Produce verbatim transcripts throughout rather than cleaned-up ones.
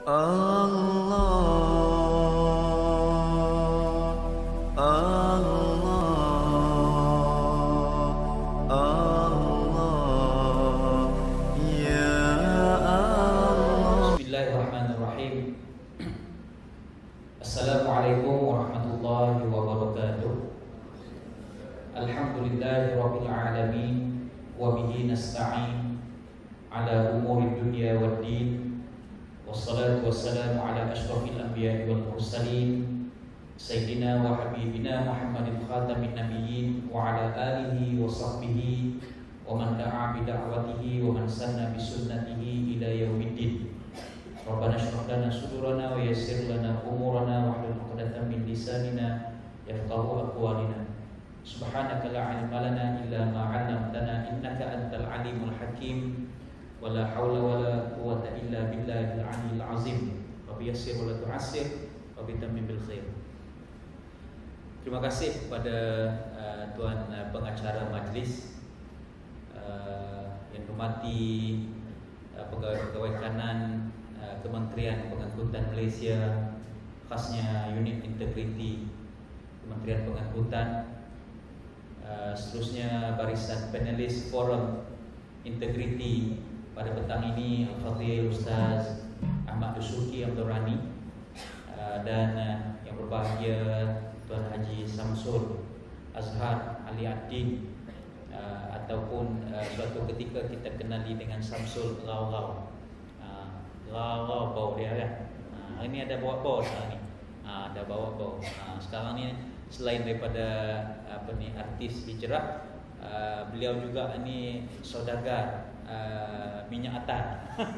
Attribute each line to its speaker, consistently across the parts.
Speaker 1: Bismillahirrahmanirrahim. Assalamualaikum warahmatullahi wabarakatuh. Alhamdulillahirabbil alamin wa bihi nasta'in ala umuri dunya waddin. Wassalatu wassalamu ala asyrafil anbiya'i wal mursalin sayyidina wa habibina Muhammadin khatamin nabiyyin wa ala alihi wa sahbihi wa man da'a bi da'watihi wa man sanna bi sunnatihi ila yaumiddin. Rabbana shrah lana sudurana wa yassir lana umurana wahlul 'uqdatam min lisanina yafqahu aqwalina. Subhanaka la 'ilma lana illa ma 'allamtana innaka antal alimul hakim. Wala haula wala quwwata illa billahil 'aliyyil 'azim. Rabbi yassir wa la tu'assir wa bitammim bil khair. Terima kasih kepada uh, tuan uh, pengacara majlis, uh, yang hormati uh, pegawai-pegawai kanan uh, Kementerian Pengangkutan Malaysia, khasnya unit integriti Kementerian Pengangkutan. Uh, seterusnya barisan panelis forum integriti pada petang ini, Al-Fadhil Ustaz Ahmad Dusuki Abdul Rani, uh, dan uh, yang berbahagia Tuan Haji Samsul Azhar Ali Adin, uh, ataupun uh, suatu ketika kita kenali dengan Samsul Lau-Lau. uh, Lau-Lau bau dia kan. uh, Hari ni ada bawa bau sekarang ni. uh, Ada bawa bau. uh, Sekarang ni selain daripada apa ni artis hijrah, uh, beliau juga ni saudagar uh, minyak atar.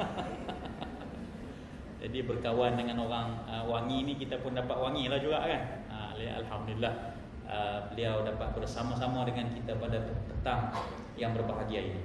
Speaker 1: Jadi berkawan dengan orang uh, wangi ni, kita pun dapat wangi lah juga kan. uh, Alhamdulillah, uh, beliau dapat bersama-sama dengan kita pada petang yang berbahagia ini.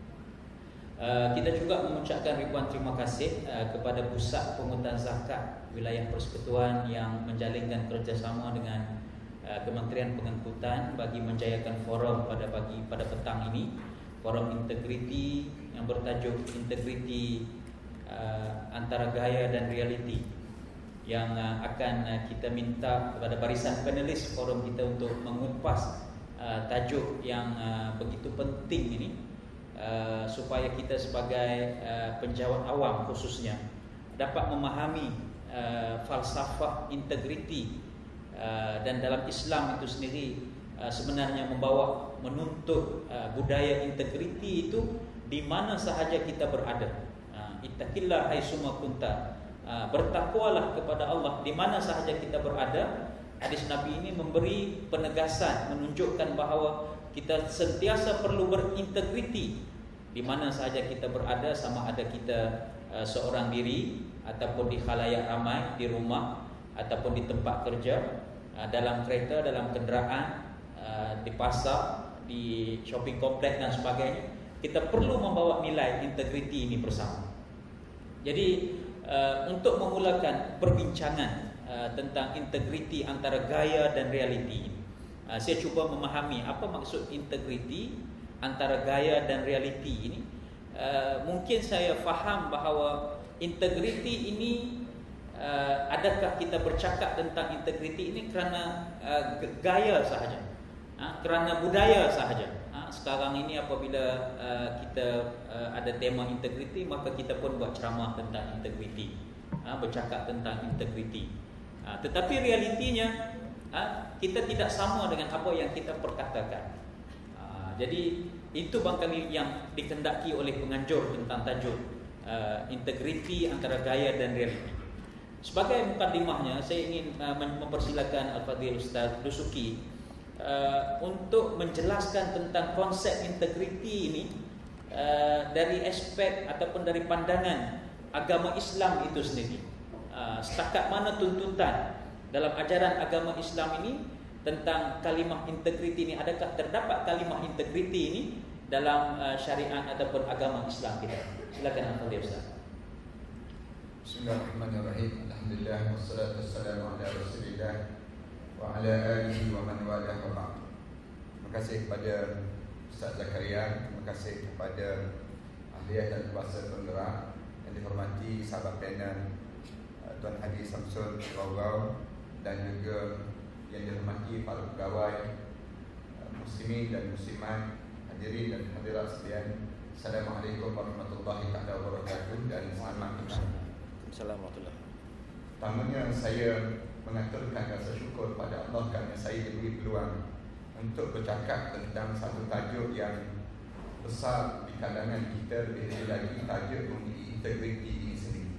Speaker 1: uh, Kita juga mengucapkan ribuan terima kasih uh, kepada Pusat Pungutan Zakat Wilayah Persekutuan yang menjalinkan kerjasama dengan Kementerian Pengangkutan bagi menjayakan forum pada pagi pada petang ini, forum integriti yang bertajuk integriti uh, antara gaya dan realiti, yang uh, akan uh, kita minta kepada barisan panelis forum kita untuk mengupas uh, tajuk yang uh, begitu penting ini, uh, supaya kita sebagai uh, penjawat awam khususnya dapat memahami uh, falsafah integriti. Uh, dan dalam Islam itu sendiri uh, sebenarnya membawa menuntut uh, budaya integriti itu di mana sahaja kita berada. uh, Ittaqillah haitsuma kunta, uh, bertakwalah kepada Allah di mana sahaja kita berada. Hadis Nabi ini memberi penegasan, menunjukkan bahawa kita sentiasa perlu berintegriti di mana sahaja kita berada, sama ada kita uh, seorang diri ataupun di khalayak ramai, di rumah ataupun di tempat kerja, dalam kereta, dalam kenderaan, di pasar, di shopping kompleks dan sebagainya. Kita perlu membawa nilai integriti ini bersama. Jadi untuk memulakan perbincangan tentang integriti antara gaya dan realiti, saya cuba memahami apa maksud integriti antara gaya dan realiti ini. Mungkin saya faham bahawa integriti ini, Uh, adakah kita bercakap tentang integriti ini kerana uh, gaya sahaja, uh, kerana budaya sahaja. uh, Sekarang ini apabila uh, kita uh, ada tema integriti, maka kita pun buat ceramah tentang integriti, uh, bercakap tentang integriti. uh, Tetapi realitinya uh, kita tidak sama dengan apa yang kita perkatakan. uh, Jadi itu barangkali yang dikendaki oleh penganjur tentang tajuk uh, integriti antara gaya dan realiti. Sebagai mukadimahnya, saya ingin uh, mempersilakan Al-Fadhil Ustaz Dusuki uh, untuk menjelaskan tentang konsep integriti ini uh, dari aspek ataupun dari pandangan agama Islam itu sendiri. Uh, setakat mana tuntutan dalam ajaran agama Islam ini tentang kalimah integriti ini, adakah terdapat kalimah integriti ini dalam uh, syariat ataupun agama Islam kita? Silakan Al-Fadhil Ustaz.
Speaker 2: Bismillahirrahmanirrahim. Alhamdulillah wassalatu wassalamu ala Rasulillah wa ala alihi wa man walah wa ba'd. Terima kasih kepada Ustaz Zakaria, terima kasih kepada ahliah dan bahasa penggerak, yang dihormati sahabat panel uh, Tuan Haji Samsul Rawau, dan juga yang dihormati para pegawai uh, muslimin dan muslimat, hadirin dan hadirat sekalian. Assalamualaikum warahmatullahi wabarakatuh dan selamat petang.
Speaker 1: Assalamualaikum.
Speaker 2: Pertamanya saya mengaturkan rasa syukur pada Allah kerana saya diberi peluang untuk bercakap tentang satu tajuk yang besar di kalangan kita, lebih lagi tajuk mengenai integriti ini sendiri,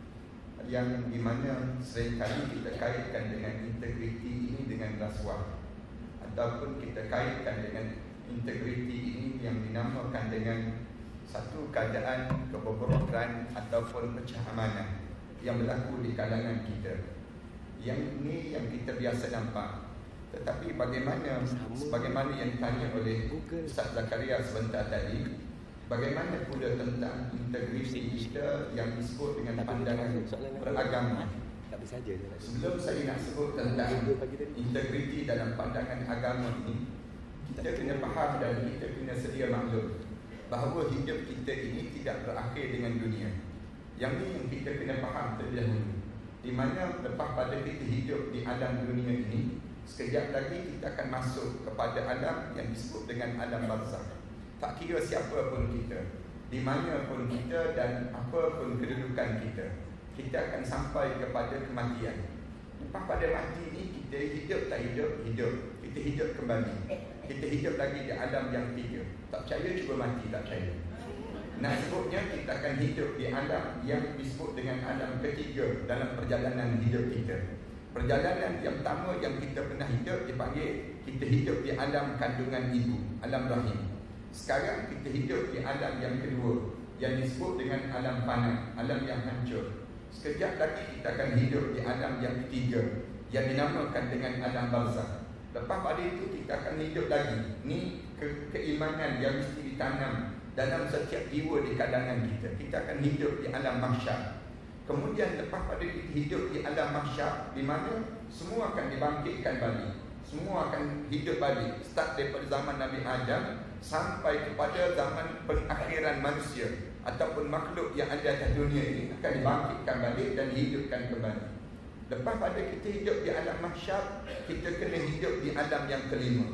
Speaker 2: yang di mana seringkali kita kaitkan dengan integriti ini dengan rasuah, ataupun kita kaitkan dengan integriti ini yang dinamakan dengan satu keadaan kebobrokan ataupun pecah amanah yang berlaku di kalangan kita. Yang ini yang kita biasa nampak. Tetapi bagaimana, sebagaimana yang ditanya oleh Ustaz Zakaria sebentar tadi, bagaimana pula tentang integriti kita yang disebut dengan pandangan beragama. Sebelum saya nak sebut tentang integriti dalam pandangan agama ini, kita kena faham dan kita kena sedia maklum bahawa hidup kita ini tidak berakhir dengan dunia. Yang ini yang kita kena faham terlebih dahulu, di mana lepas pada kita hidup di alam dunia ini, sekejap lagi kita akan masuk kepada alam yang disebut dengan alam barzakh. Tak kira siapa pun kita, di mana pun kita dan apa pun kedudukan kita, kita akan sampai kepada kematian. Lepas pada mati ini, kita hidup tak hidup, hidup. Kita hidup kembali. Kita hidup lagi di alam yang tiga. Tak percaya cuba mati, tak percaya. Nak sebutnya kita akan hidup di alam yang disebut dengan alam ketiga dalam perjalanan hidup kita. Perjalanan yang pertama yang kita pernah hidup dipanggil kita hidup di alam kandungan ibu, alam rahim. Sekarang kita hidup di alam yang kedua yang disebut dengan alam fana, alam yang hancur. Sekejap lagi kita akan hidup di alam yang ketiga yang dinamakan dengan alam barzakh. Lepas pada itu kita akan hidup lagi. Ini ke- keimanan yang mesti ditanam dalam setiap jiwa di kalangan kita. Kita akan hidup di alam mahsyar. Kemudian lepas pada kita hidup di alam mahsyar, di mana semua akan dibangkitkan balik, semua akan hidup balik, start daripada zaman Nabi Adam sampai kepada zaman pengakhiran manusia ataupun makhluk yang ada atas dunia ini akan dibangkitkan balik dan dihidupkan kembali. Lepas pada kita hidup di alam mahsyar, kita kena hidup di alam yang kelima.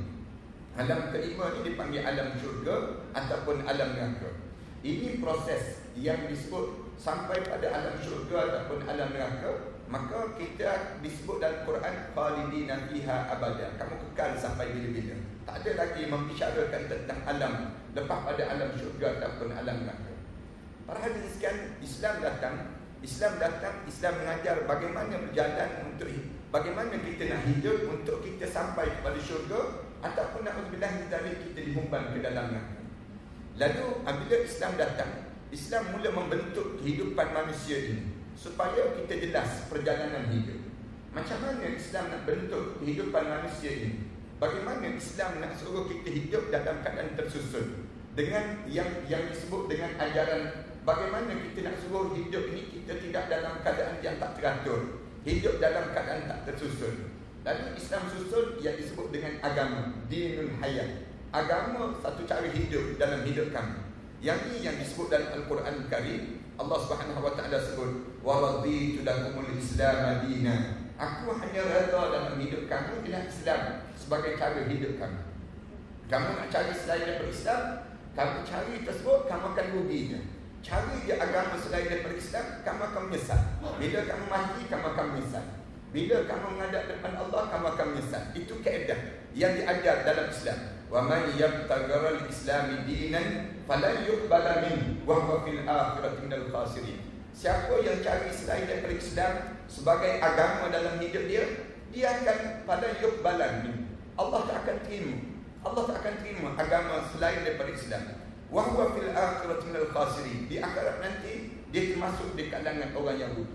Speaker 2: Alam kelima ini dipanggil alam syurga ataupun alam neraka. Ini proses yang disebut sampai pada alam syurga ataupun alam neraka, maka kita disebut dalam Quran khalidina fiha abada. Kamu kekal sampai bila-bila. Tak ada lagi membicarakan tentang alam lepas pada alam syurga ataupun alam neraka. Para hadirin sekalian, Islam datang, Islam datang, Islam mengajar bagaimana berjalan untuk bagaimana kita nak hidup untuk kita sampai kepada syurga ataupun na'udzubillah min dzalik kita dihumban ke dalam neraka. Lalu apabila Islam datang, Islam mula membentuk kehidupan manusia ini supaya kita jelas perjalanan hidup. Macam mana Islam nak bentuk kehidupan manusia ini? Bagaimana Islam nak suruh kita hidup dalam keadaan tersusun dengan yang yang disebut dengan ajaran bagaimana kita nak suruh hidup ini kita tidak dalam keadaan yang tak teratur, hidup dalam keadaan tak tersusun. Lalu Islam susun yang disebut dengan agama, dinul hayat. Agama satu cara hidup dalam hidup kami. Yang ini yang disebut dalam Al-Quran Karim. Allah Subhanahu Wa Taala sebut, "Wa raditu lakumul Islam madina." Aku hanya redha dalam hidup kamu dengan Islam sebagai cara hidup kamu. Kamu nak cari selain daripada Islam, kamu cari tersebut, kamu akan ruginya. Cari je agama selain daripada Islam, kamu akan menyesal. Bila kamu mati, kamu akan menyesal. Bila kamu menghadap depan Allah, kamu akan menyesal. Itu kaedah yang diajar dalam Islam. Wa man yabtagha al-islam dinan falan yuqbala min wa huwa fil akhirati minal khasirin. Siapa yang cari selain daripada Islam sebagai agama dalam hidup dia, dia akan falan yuqbala min. Allah tak akan terima. Allah tak akan terima agama selain daripada Islam. Wa huwa fil akhirati minal khasirin. Di akhirat nanti dia termasuk di kalangan orang yang rugi.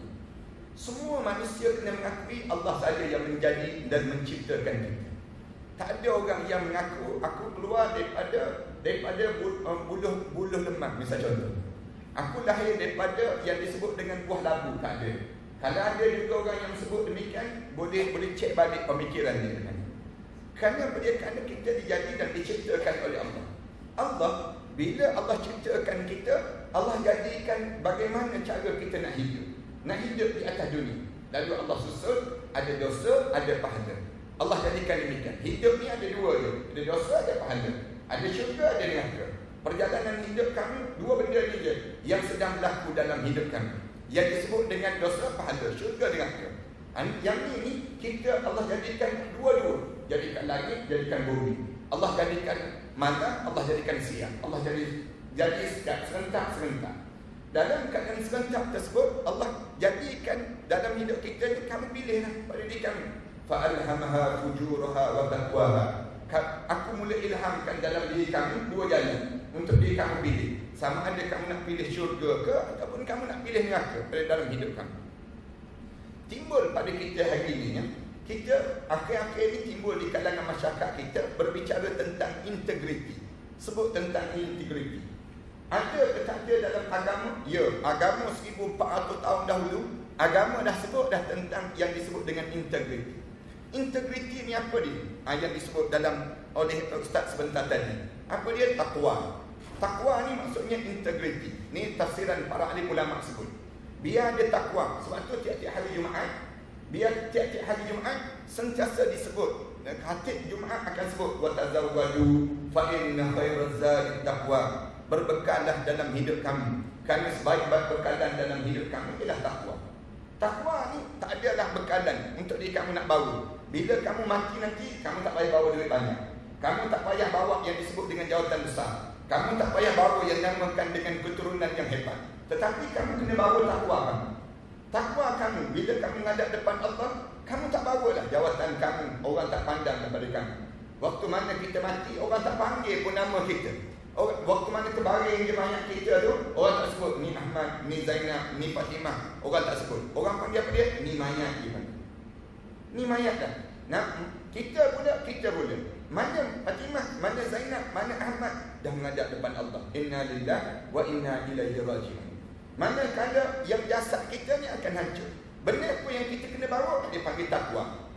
Speaker 2: Semua manusia kena mengakui Allah saja yang menjadi dan menciptakan kita. Tak ada orang yang mengaku aku keluar daripada daripada buluh buluh lemak, misal contoh. Aku lahir daripada yang disebut dengan buah labu, tak ada. Kalau ada juga orang yang sebut demikian, boleh boleh cek balik pemikiran dia. Kerana dia kerana kita dijadi dan diciptakan oleh Allah. Allah bila Allah ciptakan kita, Allah jadikan bagaimana cara kita nak hidup. Nak hidup di atas dunia. Lalu Allah susun, ada dosa, ada pahala. Allah jadikan demikian. Hidup ni ada dua je. Ada dosa, ada pahala. Ada syurga, ada neraka. Perjalanan hidup kami, dua benda ni je yang sedang berlaku dalam hidup kami, yang disebut dengan dosa, pahala, syurga, neraka. Yang ni, ni kita Allah jadikan dua-dua. Jadikan langit, jadikan bumi. Allah jadikan malam, Allah jadikan siang. Allah jadi jadi serentak-serentak. Dalam keadaan serentak tersebut, Allah jadikan dalam hidup kita ni, kami pilihlah pada diri kami. Fa'alhamaha fujuraha wa taqwaha. Aku mula ilhamkan dalam diri kami dua jalan untuk diri kamu pilih. Sama ada kamu nak pilih syurga ke ataupun kamu nak pilih neraka pada dalam hidup kamu. Timbul pada kita hari ini ya. Kita akhir-akhir ini timbul di kalangan masyarakat kita berbicara tentang integriti. Sebut tentang integriti. Ada ke tak ada dalam agama? Ya, agama seribu empat ratus tahun dahulu, agama dah sebut dah tentang yang disebut dengan integriti. Integriti ni apa dia? Ha, yang disebut dalam oleh Ustaz sebentar tadi. Apa dia? Takwa. Takwa ni maksudnya integriti. Ni tafsiran para alim ulama sebut. Biar ada takwa. Sebab tu tiap-tiap hari Jumaat, biar tiap-tiap hari Jumaat sentiasa disebut. Khatib Jumaat akan sebut wa tazawwadu fa inna khairaz zadi taqwa. Berbekallah dalam hidup kami, kerana sebaik-baik bekalan dalam hidup kami ialah takwa. Takwa ni tak adalah bekalan untuk diri kamu nak bawa. Bila kamu mati nanti, kamu tak payah bawa duit banyak. Kamu tak payah bawa yang disebut dengan jawatan besar. Kamu tak payah bawa yang namakan dengan keturunan yang hebat. Tetapi kamu kena bawa takwa kamu. Takwa kamu, bila kamu menghadap depan Allah, kamu tak bawalah jawatan kamu. Orang tak pandang kepada kamu. Waktu mana kita mati, orang tak panggil pun nama kita. Orang, waktu mana terbaring je mayat kita tu, orang tak sebut ni Ahmad, ni Zainab, ni Fatimah. Orang tak sebut. Orang panggil apa dia? Ni mayat je. Ni mayat dah. Nah, kita pula, kita pula. Mana Fatimah, mana Zainab, mana Ahmad dah menghadap depan Allah. Inna lillahi wa inna ilaihi raji'un. Manakala yang jasad kita ni akan hancur. Benda apa yang kita kena bawa? Dia panggil takwa.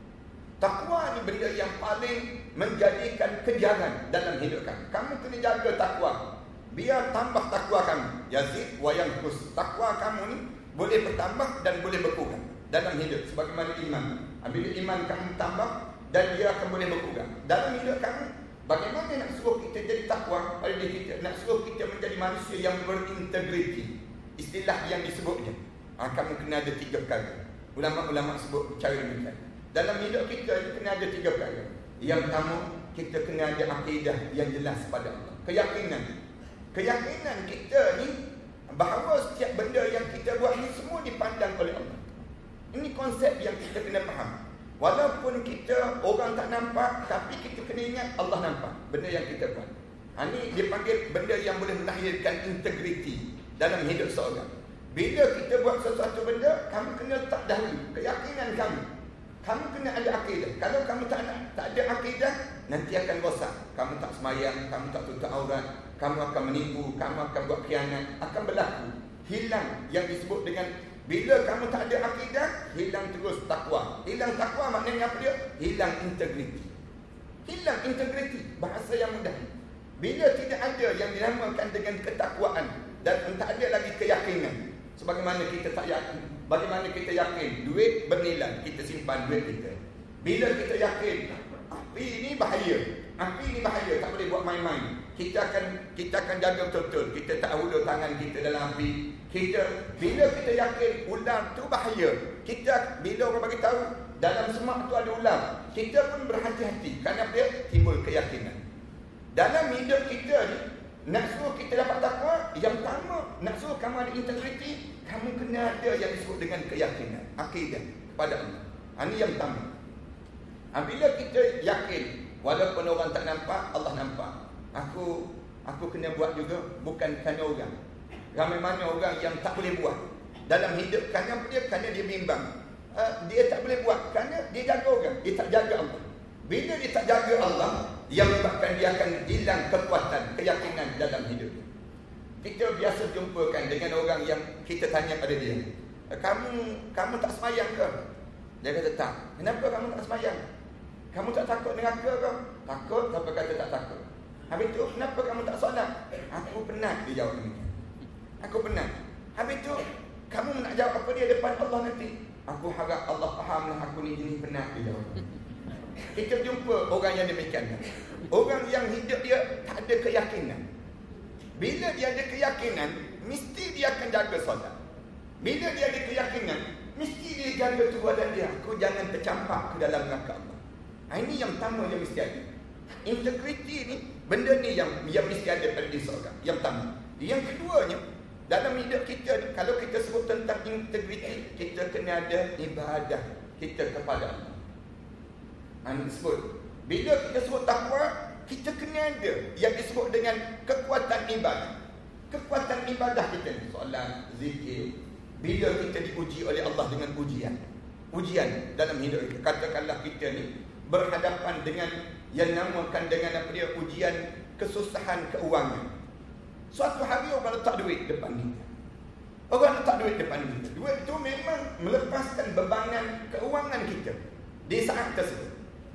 Speaker 2: Takwa ni benda yang paling menjadikan kejaran dalam hidup kamu. Kamu kena jaga takwa. Biar tambah takwa kamu. Yazid wa yanqus. Takwa kamu ni boleh bertambah dan boleh berkurang dalam hidup. Sebagaimana iman. Bila iman kamu tambah dan dia akan boleh berkurang. Dalam hidup kamu, bagaimana nak suruh kita jadi takwa pada diri kita? Nak suruh kita menjadi manusia yang berintegriti. Istilah yang disebutnya. Ha, kamu kena ada tiga perkara. Ulama-ulama sebut cara demikian. Dalam hidup kita kena ada tiga perkara. Yang pertama, kita kena ada akidah yang jelas pada Allah. Keyakinan. Keyakinan kita ni bahawa setiap benda yang kita buat ni semua dipandang oleh Allah. Ini konsep yang kita kena faham. Walaupun kita orang tak nampak, tapi kita kena ingat Allah nampak benda yang kita buat. Ha, ini dipanggil benda yang boleh melahirkan integriti dalam hidup seorang. Bila kita buat sesuatu benda, kamu kena letak dahulu keyakinan kamu. Kamu kena ada akidah. Kalau kamu tak ada, tak ada akidah, nanti akan rosak. Kamu tak semayang, kamu tak tutup aurat, kamu akan menipu, kamu akan buat khianat, akan berlaku. Hilang yang disebut dengan, bila kamu tak ada akidah, hilang terus takwa. Hilang takwa maknanya apa dia? Hilang integriti. Hilang integriti, bahasa yang mudah. Bila tidak ada yang dinamakan dengan ketakwaan dan tak ada lagi keyakinan. Sebagaimana kita tak yakin, bagaimana kita yakin duit bernilai, kita simpan duit kita. Bila kita yakin api ini bahaya, api ini bahaya, tak boleh buat main-main. Kita akan kita akan jaga betul-betul. Kita tak hulur tangan kita dalam api. Kita bila kita yakin ular tu bahaya, kita bila orang bagi tahu dalam semak tu ada ular, kita pun berhati-hati kerana dia timbul keyakinan. Dalam hidup kita ni, nak suruh kita dapat takwa, yang pertama nak suruh kamu ada integriti, kamu kena ada yang disebut dengan keyakinan, akidah kepada Allah. Ini yang pertama. Bila kita yakin, walaupun orang tak nampak, Allah nampak. Aku aku kena buat juga, bukan kerana orang. Ramai mana orang yang tak boleh buat dalam hidup kerana dia kerana dia bimbang. Uh, dia tak boleh buat kerana dia jaga orang, dia tak jaga Allah. Bila dia tak jaga Allah, yang menyebabkan dia akan hilang kekuatan, keyakinan dalam hidup. Kita biasa jumpakan dengan orang yang kita tanya pada dia, Kamu kamu tak semayang ke? Dia kata tak. Kenapa kamu tak semayang? Kamu tak takut neraka ke? Takut, siapa kata tak takut? Habis tu, kenapa kamu tak solat? Aku penat, dia jawab demikian. Aku penat. Habis tu, kamu nak jawab apa dia depan Allah nanti? Aku harap Allah fahamlah aku ni jenis penat, dia jawab. Kita jumpa orang yang demikian. Orang yang hidup dia tak ada keyakinan. Bila dia ada keyakinan, mesti dia akan jaga solat. Bila dia ada keyakinan, mesti dia jaga tubuh badan dia. Aku jangan tercampak ke dalam neraka Allah. Ini yang pertama yang mesti ada. Integriti ni, benda ni yang yang mesti ada pada diri seorang. Yang pertama. Yang keduanya, dalam hidup kita ni, kalau kita sebut tentang integriti, kita kena ada ibadah kita kepada Allah. Ini disebut. Bila kita sebut takwa, kita kena ada yang disebut dengan kekuatan ibadah. Kekuatan ibadah kita ni, solat, zikir. Bila kita diuji oleh Allah dengan ujian, ujian dalam hidup kita, katakanlah kita ni berhadapan dengan yang namakan dengan apa dia, ujian kesusahan keuangan. Suatu hari orang letak duit depan kita. Orang letak duit depan kita. Duit itu memang melepaskan bebanan keuangan kita di saat tersebut.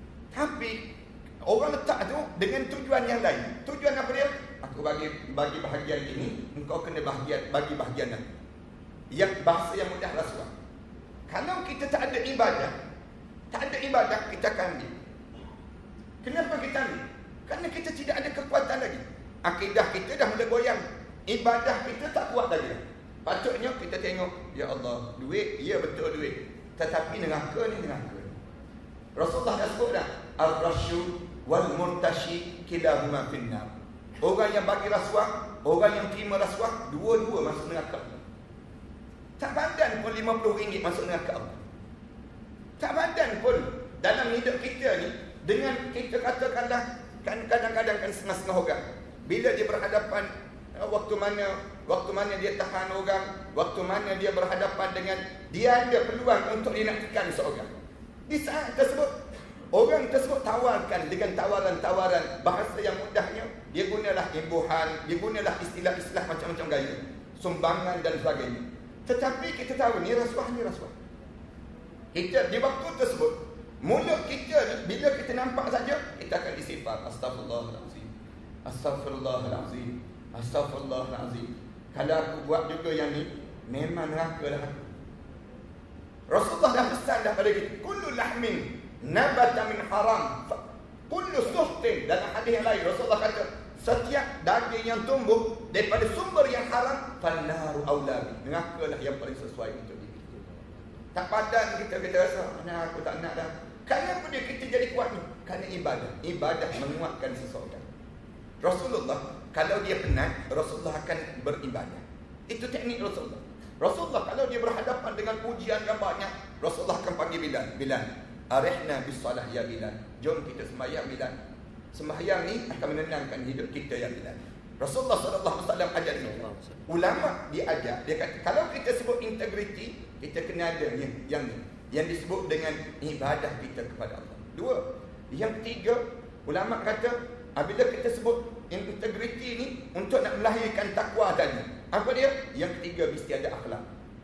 Speaker 2: Tapi orang letak tu dengan tujuan yang lain. Tujuan apa dia? Aku bagi bagi bahagian ini, engkau kena bahagian bagi bahagian lain. Yang bahasa yang mudah rasuah. Kalau kita tak ada ibadah, tak ada ibadah, kita akan ambil. Kenapa kita ambil? Kerana kita tidak ada kekuatan lagi. Akidah kita dah mula goyang. Ibadah kita tak kuat lagi. Patutnya kita tengok, ya Allah, duit, ya betul duit. Tetapi neraka ni neraka. Rasulullah dah sebut dah, ar-rasyu wal murtashi kilahuma finnar. Orang yang bagi rasuah, orang yang terima rasuah, dua-dua masuk neraka. Tak badan pun lima puluh ringgit masuk neraka Allah. Tak badan pun dalam hidup kita ni, dengan kita katakanlah, kan kadang-kadang kan setengah-setengah orang, bila dia berhadapan, waktu mana waktu mana dia tahan orang, waktu mana dia berhadapan dengan, dia ada peluang untuk dia nak tekan seorang. Di saat tersebut, orang tersebut tawarkan dengan tawaran-tawaran, bahasa yang mudahnya, dia gunalah imbuhan, dia gunalah istilah-istilah macam-macam gaya, sumbangan dan sebagainya. Tetapi kita tahu ni rasuah, ni rasuah. Kita di waktu tersebut, mulut kita ni, bila kita nampak saja, kita akan istighfar. Astaghfirullahalazim. Astaghfirullahalazim. Astaghfirullahalazim. Kalau aku buat juga yang ni, memang neraka dah aku. Rasulullah dah pesan dah pada kita, kullu lahmin nabata min haram, kullu suhtin. Dalam hadis yang lain Rasulullah kata, setiap daging yang tumbuh daripada sumber yang haram, fannaru aulabi, neraka lah yang paling sesuai untuk diri. Tak padan kita, kita rasa, mana aku tak nak dah. Kenapa dia kita jadi kuat ni? Kerana ibadah. Ibadah menguatkan seseorang. Rasulullah, kalau dia penat, Rasulullah akan beribadah. Itu teknik Rasulullah. Rasulullah kalau dia berhadapan dengan ujian yang banyak, Rasulullah akan panggil Bilal. Bilal, arihna bis salah ya Bilal. Jom kita sembahyang Bilal. Sembahyang ni akan menenangkan hidup kita ya Bilal. Rasulullah sallallahu alaihi wasallam ajar ini. Ulama dia ajar, dia kata kalau kita sebut integriti, kita kena ada yang, yang ni, yang disebut dengan ibadah kita kepada Allah. Dua. Yang ketiga, ulama kata apabila kita sebut integriti ni untuk nak melahirkan takwa tadi, apa dia? Yang ketiga, mesti ada akhlak.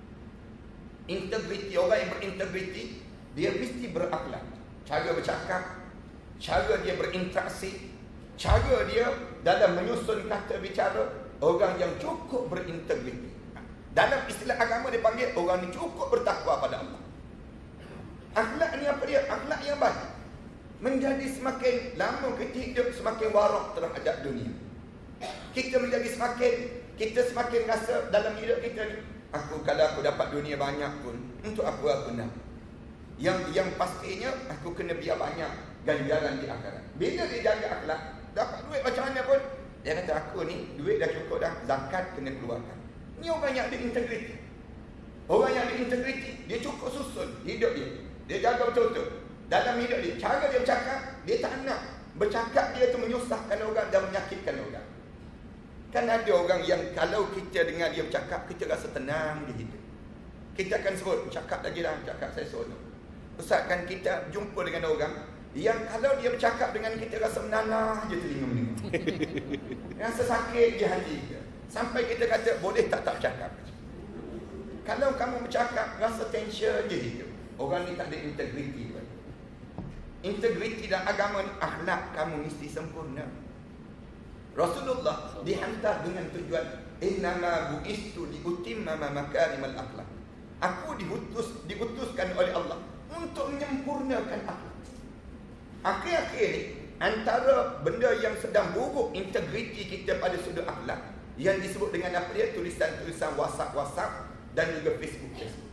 Speaker 2: Integriti, orang yang berintegriti, dia mesti berakhlak. Cara bercakap, cara dia berinteraksi, cara dia dalam menyusun kata bicara, orang yang cukup berintegriti. Dalam istilah agama dia panggil orang ni cukup bertakwa pada Allah. Akhlak ni apa dia? Akhlak yang baik. Menjadi semakin lama kita hidup, semakin warak terhadap dunia. Kita menjadi semakin, kita semakin rasa dalam hidup kita ni, aku kalau aku dapat dunia banyak pun, untuk aku aku nak. Yang yang pastinya aku kena biar banyak ganjaran di akhirat. Bila dia jaga akhlak, dapat duit macam mana pun, dia kata aku ni duit dah cukup dah, zakat kena keluarkan. Ni orang yang ada integriti. Orang yang ada integriti, dia cukup susun hidup dia. Dia jaga betul-betul dalam hidup dia. Cara dia bercakap, dia tak nak bercakap dia tu menyusahkan orang dan menyakitkan orang. Kan ada orang yang kalau kita dengar dia bercakap, kita rasa tenang di hidup. Kita akan sebut, cakap lagi lah, cakap saya seronok. Ustaz, kan kita jumpa dengan orang yang kalau dia bercakap dengan kita rasa menanah je telinga mendengar. Rasa sakit je hati kita. Sampai kita kata, boleh tak tak bercakap. Kalau kamu bercakap, rasa tension je hidup. Orang ni tak ada integriti. Integriti dalam agama ni, akhlak kamu mesti sempurna. Rasulullah dihantar dengan tujuan innama bu'istu liutimma makarimal akhlak. Aku diutus diutuskan oleh Allah untuk menyempurnakan akhlak. Akhir-akhir ni antara benda yang sedang buruk integriti kita pada sudut akhlak yang disebut dengan apa dia, tulisan-tulisan WhatsApp-WhatsApp dan juga Facebook-Facebook.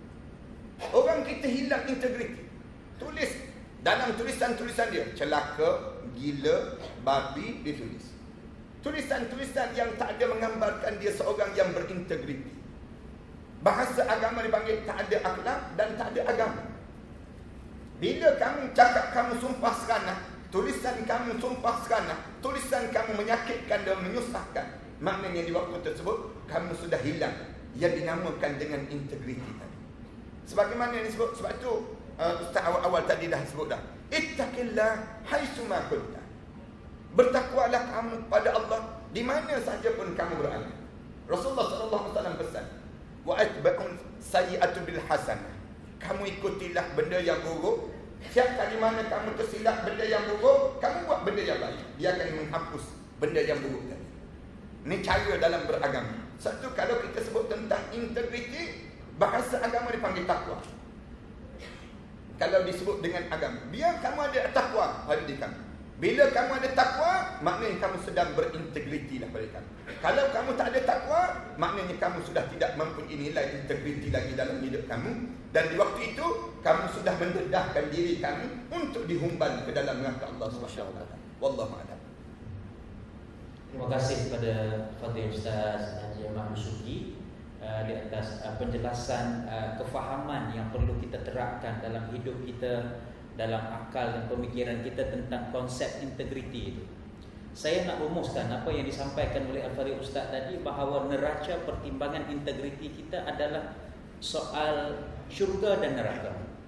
Speaker 2: Orang kita hilang integriti. Tulis dalam tulisan-tulisan dia celaka, gila, babi, dia tulis. Tulisan-tulisan yang tak ada menggambarkan dia seorang yang berintegriti. Bahasa agama dipanggil tak ada akhlak dan tak ada agama. Bila kamu cakap kamu sumpah seranah, tulisan kamu sumpah seranah, tulisan kamu menyakitkan dan menyusahkan, maknanya di waktu tersebut kamu sudah hilang yang dinamakan dengan integriti tadi. Sebagaimana yang disebut, sebab itu uh, Ustaz awal-awal tadi dah sebut dah, ittaqillah haitsuma kunta. Bertakwalah kamu pada Allah di mana saja pun kamu berada. Rasulullah sallallahu alaihi wasallam pesan, wa atba'un sayyi'atu bil hasanah. Kamu ikutilah benda yang buruk. Setiap kali mana kamu tersilap benda yang buruk, kamu buat benda yang baik. Dia akan menghapus benda yang buruk tadi. Ini cara dalam beragama. Satu, kalau kita sebut tentang integriti, bahasa agama dipanggil takwa. Kalau disebut dengan agama, biar kamu ada takwa pada diri kamu. Bila kamu ada takwa, maknanya kamu sedang berintegriti lah pada kamu. Kalau kamu tak ada takwa, maknanya kamu sudah tidak mempunyai nilai integriti lagi dalam hidup kamu. Dan di waktu itu, kamu sudah mendedahkan diri kamu untuk dihumban ke dalam neraka Allah subhanahu wa taala. Wallahu a'lam.
Speaker 1: Terima kasih kepada Fadil Ustaz Haji Ahmad Musyuki uh, di atas uh, penjelasan uh, kefahaman yang perlu kita terapkan dalam hidup kita, dalam akal dan pemikiran kita tentang konsep integriti itu. Saya nak rumuskan apa yang disampaikan oleh Al-Fadhil Ustaz tadi, bahawa neraca pertimbangan integriti kita adalah soal syurga dan neraka.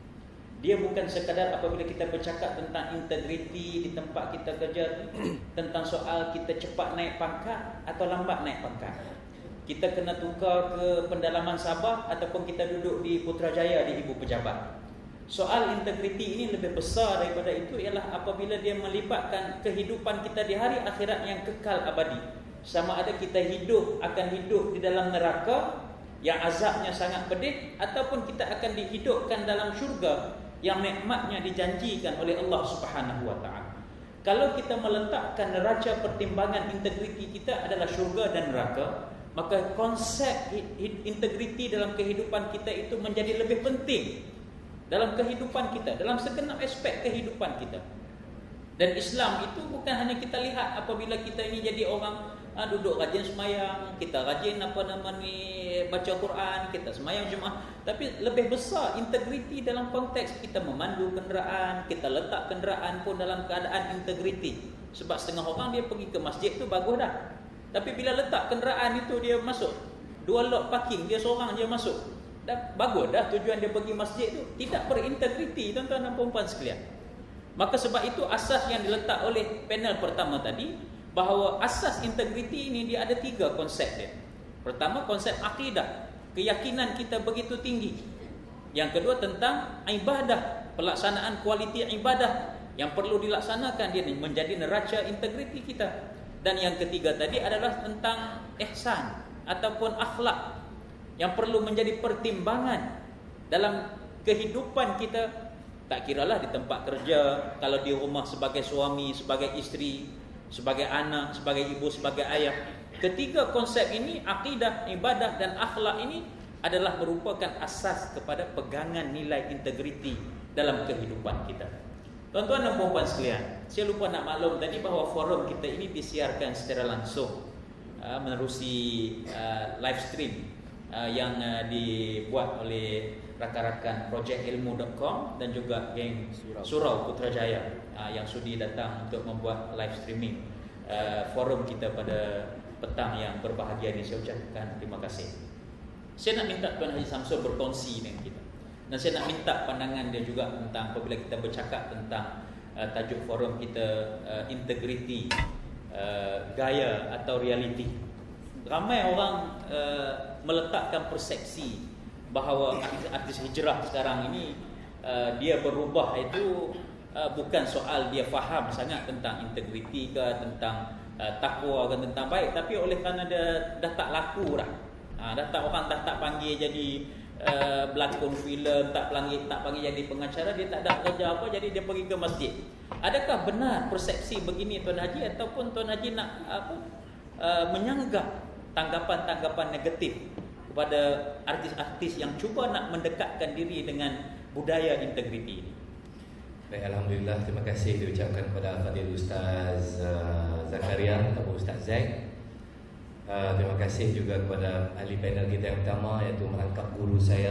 Speaker 1: Dia bukan sekadar apabila kita bercakap tentang integriti di tempat kita kerja tentang soal kita cepat naik pangkat atau lambat naik pangkat. Kita kena tukar ke pendalaman Sabah ataupun kita duduk di Putrajaya di ibu pejabat. Soal integriti ini lebih besar daripada itu, ialah apabila dia melibatkan kehidupan kita di hari akhirat yang kekal abadi. Sama ada kita hidup akan hidup di dalam neraka yang azabnya sangat pedih, ataupun kita akan dihidupkan dalam syurga yang nikmatnya dijanjikan oleh Allah Subhanahu wa taala. Kalau kita meletakkan neraca pertimbangan integriti kita adalah syurga dan neraka, maka konsep integriti dalam kehidupan kita itu menjadi lebih penting dalam kehidupan kita, dalam segenap aspek kehidupan kita. Dan Islam itu bukan hanya kita lihat apabila kita ini jadi orang ha, duduk rajin semayang, kita rajin apa nama ni baca Quran, kita semayang Jumaat, tapi lebih besar integriti dalam konteks kita memandu kenderaan, kita letak kenderaan pun dalam keadaan integriti. Sebab setengah orang dia pergi ke masjid tu bagus dah, tapi bila letak kenderaan itu dia masuk dua lot parking, dia seorang je masuk, dah bagus dah tujuan dia pergi masjid tu, tidak berintegriti tuan-tuan dan puan-puan sekalian. Maka sebab itu asas yang diletak oleh panel pertama tadi, bahawa asas integriti ini dia ada tiga konsep dia. Pertama, konsep akidah, keyakinan kita begitu tinggi. Yang kedua tentang ibadah, pelaksanaan kualiti ibadah yang perlu dilaksanakan, dia menjadi neraca integriti kita. Dan yang ketiga tadi adalah tentang ihsan ataupun akhlak yang perlu menjadi pertimbangan dalam kehidupan kita. Tak kiralah di tempat kerja, kalau di rumah sebagai suami, sebagai isteri, sebagai anak, sebagai ibu, sebagai ayah. Ketiga konsep ini, akidah, ibadah dan akhlak ini adalah merupakan asas kepada pegangan nilai integriti dalam kehidupan kita. Tuan-tuan dan puan-puan sekalian, saya lupa nak maklum tadi bahawa forum kita ini disiarkan secara langsung uh, menerusi uh, live stream uh, yang uh, dibuat oleh rakan-rakan projek ilmu dot com dan juga geng Surau, Surau Putrajaya uh, yang sudi datang untuk membuat live streaming uh, forum kita pada petang yang berbahagia ini. Saya ucapkan terima kasih. Saya nak minta Tuan Haji Samsul berkongsi dengan kita, dan saya nak minta pandangan dia juga tentang apabila kita bercakap tentang uh, tajuk forum kita, uh, integriti, uh, gaya atau realiti. Ramai orang uh, meletakkan persepsi bahawa artis hijrah sekarang ini uh, dia berubah itu uh, bukan soal dia faham sangat tentang integriti ke, tentang uh, takwa ke tentang baik, tapi oleh kerana dia dah tak laku dah. Ha, dah tak orang dah tak panggil jadi uh, berlakon filem, tak panggil tak panggil jadi pengacara, dia tak ada kerja apa, jadi dia pergi ke masjid. Adakah benar persepsi begini Tuan Haji, ataupun Tuan Haji nak apa uh, menyanggah tanggapan-tanggapan negatif kepada artis-artis yang cuba nak mendekatkan diri dengan budaya integriti ini?
Speaker 3: Baik, Alhamdulillah, terima kasih diucapkan kepada Fadil Ustaz uh, Zakaria atau Ustaz Zaid. uh, Terima kasih juga kepada ahli panel kita yang pertama, iaitu merangkap guru saya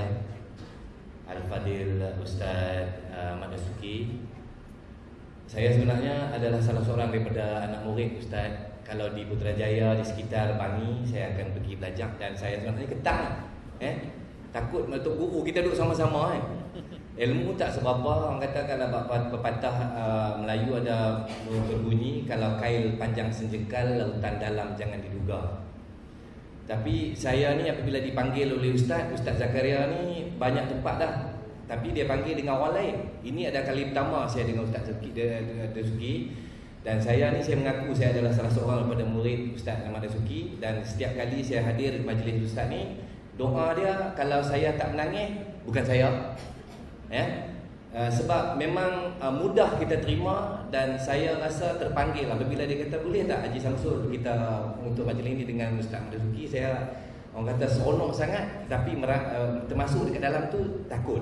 Speaker 3: Al-Fadil Ustaz uh, Ahmad Dasuki. Saya sebenarnya adalah salah seorang daripada anak murid Ustaz. Kalau di Putrajaya, di sekitar Bangi, saya akan pergi belajar. Dan saya sebenarnya ketang eh? Takut untuk guru kita duduk sama-sama eh? Ilmu tak seberapa. Orang kata kalau pepatah uh, Melayu ada berbunyi, kalau kail panjang senjekal, lautan dalam jangan diduga. Tapi saya ni apabila dipanggil oleh Ustaz Ustaz Zakaria ni banyak tempat dah, tapi dia panggil dengan orang lain. Ini ada kali pertama saya dengan Ustaz Dasuki. Dan saya ni, saya mengaku saya adalah salah seorang daripada murid Ustaz Ahmad Dasuki. Dan setiap kali saya hadir di majlis Ustaz ni, doa dia kalau saya tak menangis, bukan saya ya? Uh, sebab memang uh, mudah kita terima. Dan saya rasa terpanggil apabila dia kata, boleh tak Haji Samsul kita untuk majlis ini dengan Ustaz Ahmad Dasuki. Saya, orang kata, seronok sangat. Tapi uh, termasuk dekat dalam tu takut.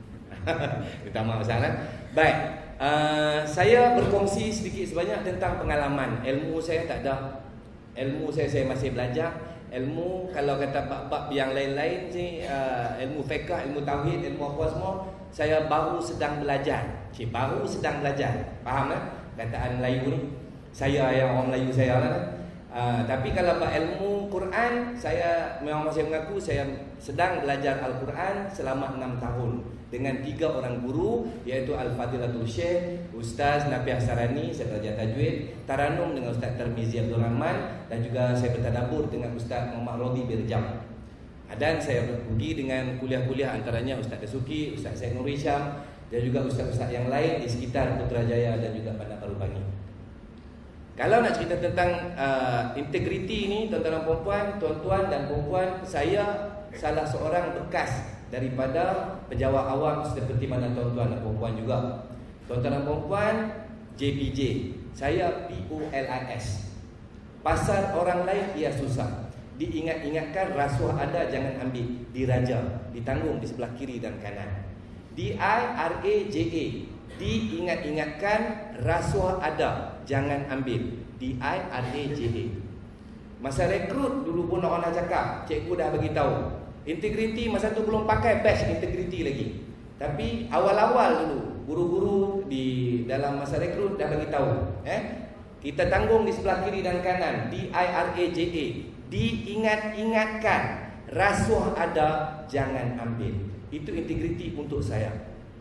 Speaker 3: Minta maaf sangat. Baik, uh, saya berkongsi sedikit sebanyak tentang pengalaman. Ilmu saya tak ada. Ilmu saya, saya masih belajar. Ilmu, kalau kata bab-bab yang lain-lain sih, uh, ilmu fiqh, ilmu tauhid, ilmu apa semua, saya baru sedang belajar. Cik, baru sedang belajar. Faham tak kataan Melayu ni? Saya yang orang Melayu saya lah. Uh, tapi kalau bab ilmu Quran, saya memang masih mengaku saya sedang belajar Al-Quran selama enam tahun dengan tiga orang guru, iaitu Al-Fadilatul Syekh Ustaz Nabiah Sarani, saya belajar tajwid, Taranum dengan Ustaz Tarmizi Abdul Rahman, dan juga saya bertadabbur dengan Ustaz Muhammad Rodi Birjam. Dan saya pergi dengan kuliah-kuliah antaranya Ustaz Dasuki, Ustaz Syed Nur Hisham, dan juga ustaz-ustaz yang lain di sekitar Putrajaya dan juga Bandar Baru Bangi. Kalau nak cerita tentang uh, integriti ini, tuan-tuan dan puan-puan, tuan-tuan dan puan-puan, saya salah seorang bekas daripada pejabat awam seperti mana tuan-tuan dan puan-puan juga. Tuan-tuan dan puan-puan, J P J, saya P O L I S. Pasal orang lain ia susah. Diingat-ingatkan rasuah ada, jangan ambil. Diraja, ditanggung di sebelah kiri dan kanan. D I R A J A, diingat-ingatkan rasuah ada, jangan ambil. D I R A J A. Masa rekrut dulu pun orang nak cakap, cikgu dah bagi tahu. Integriti masa tu belum pakai badge integriti lagi. Tapi awal-awal dulu guru-guru di dalam masa rekrut dah bagi tahu, eh? Kita tanggung di sebelah kiri dan kanan. D I R A J A, diingat-ingatkan rasuah ada, jangan ambil. Itu integriti untuk saya.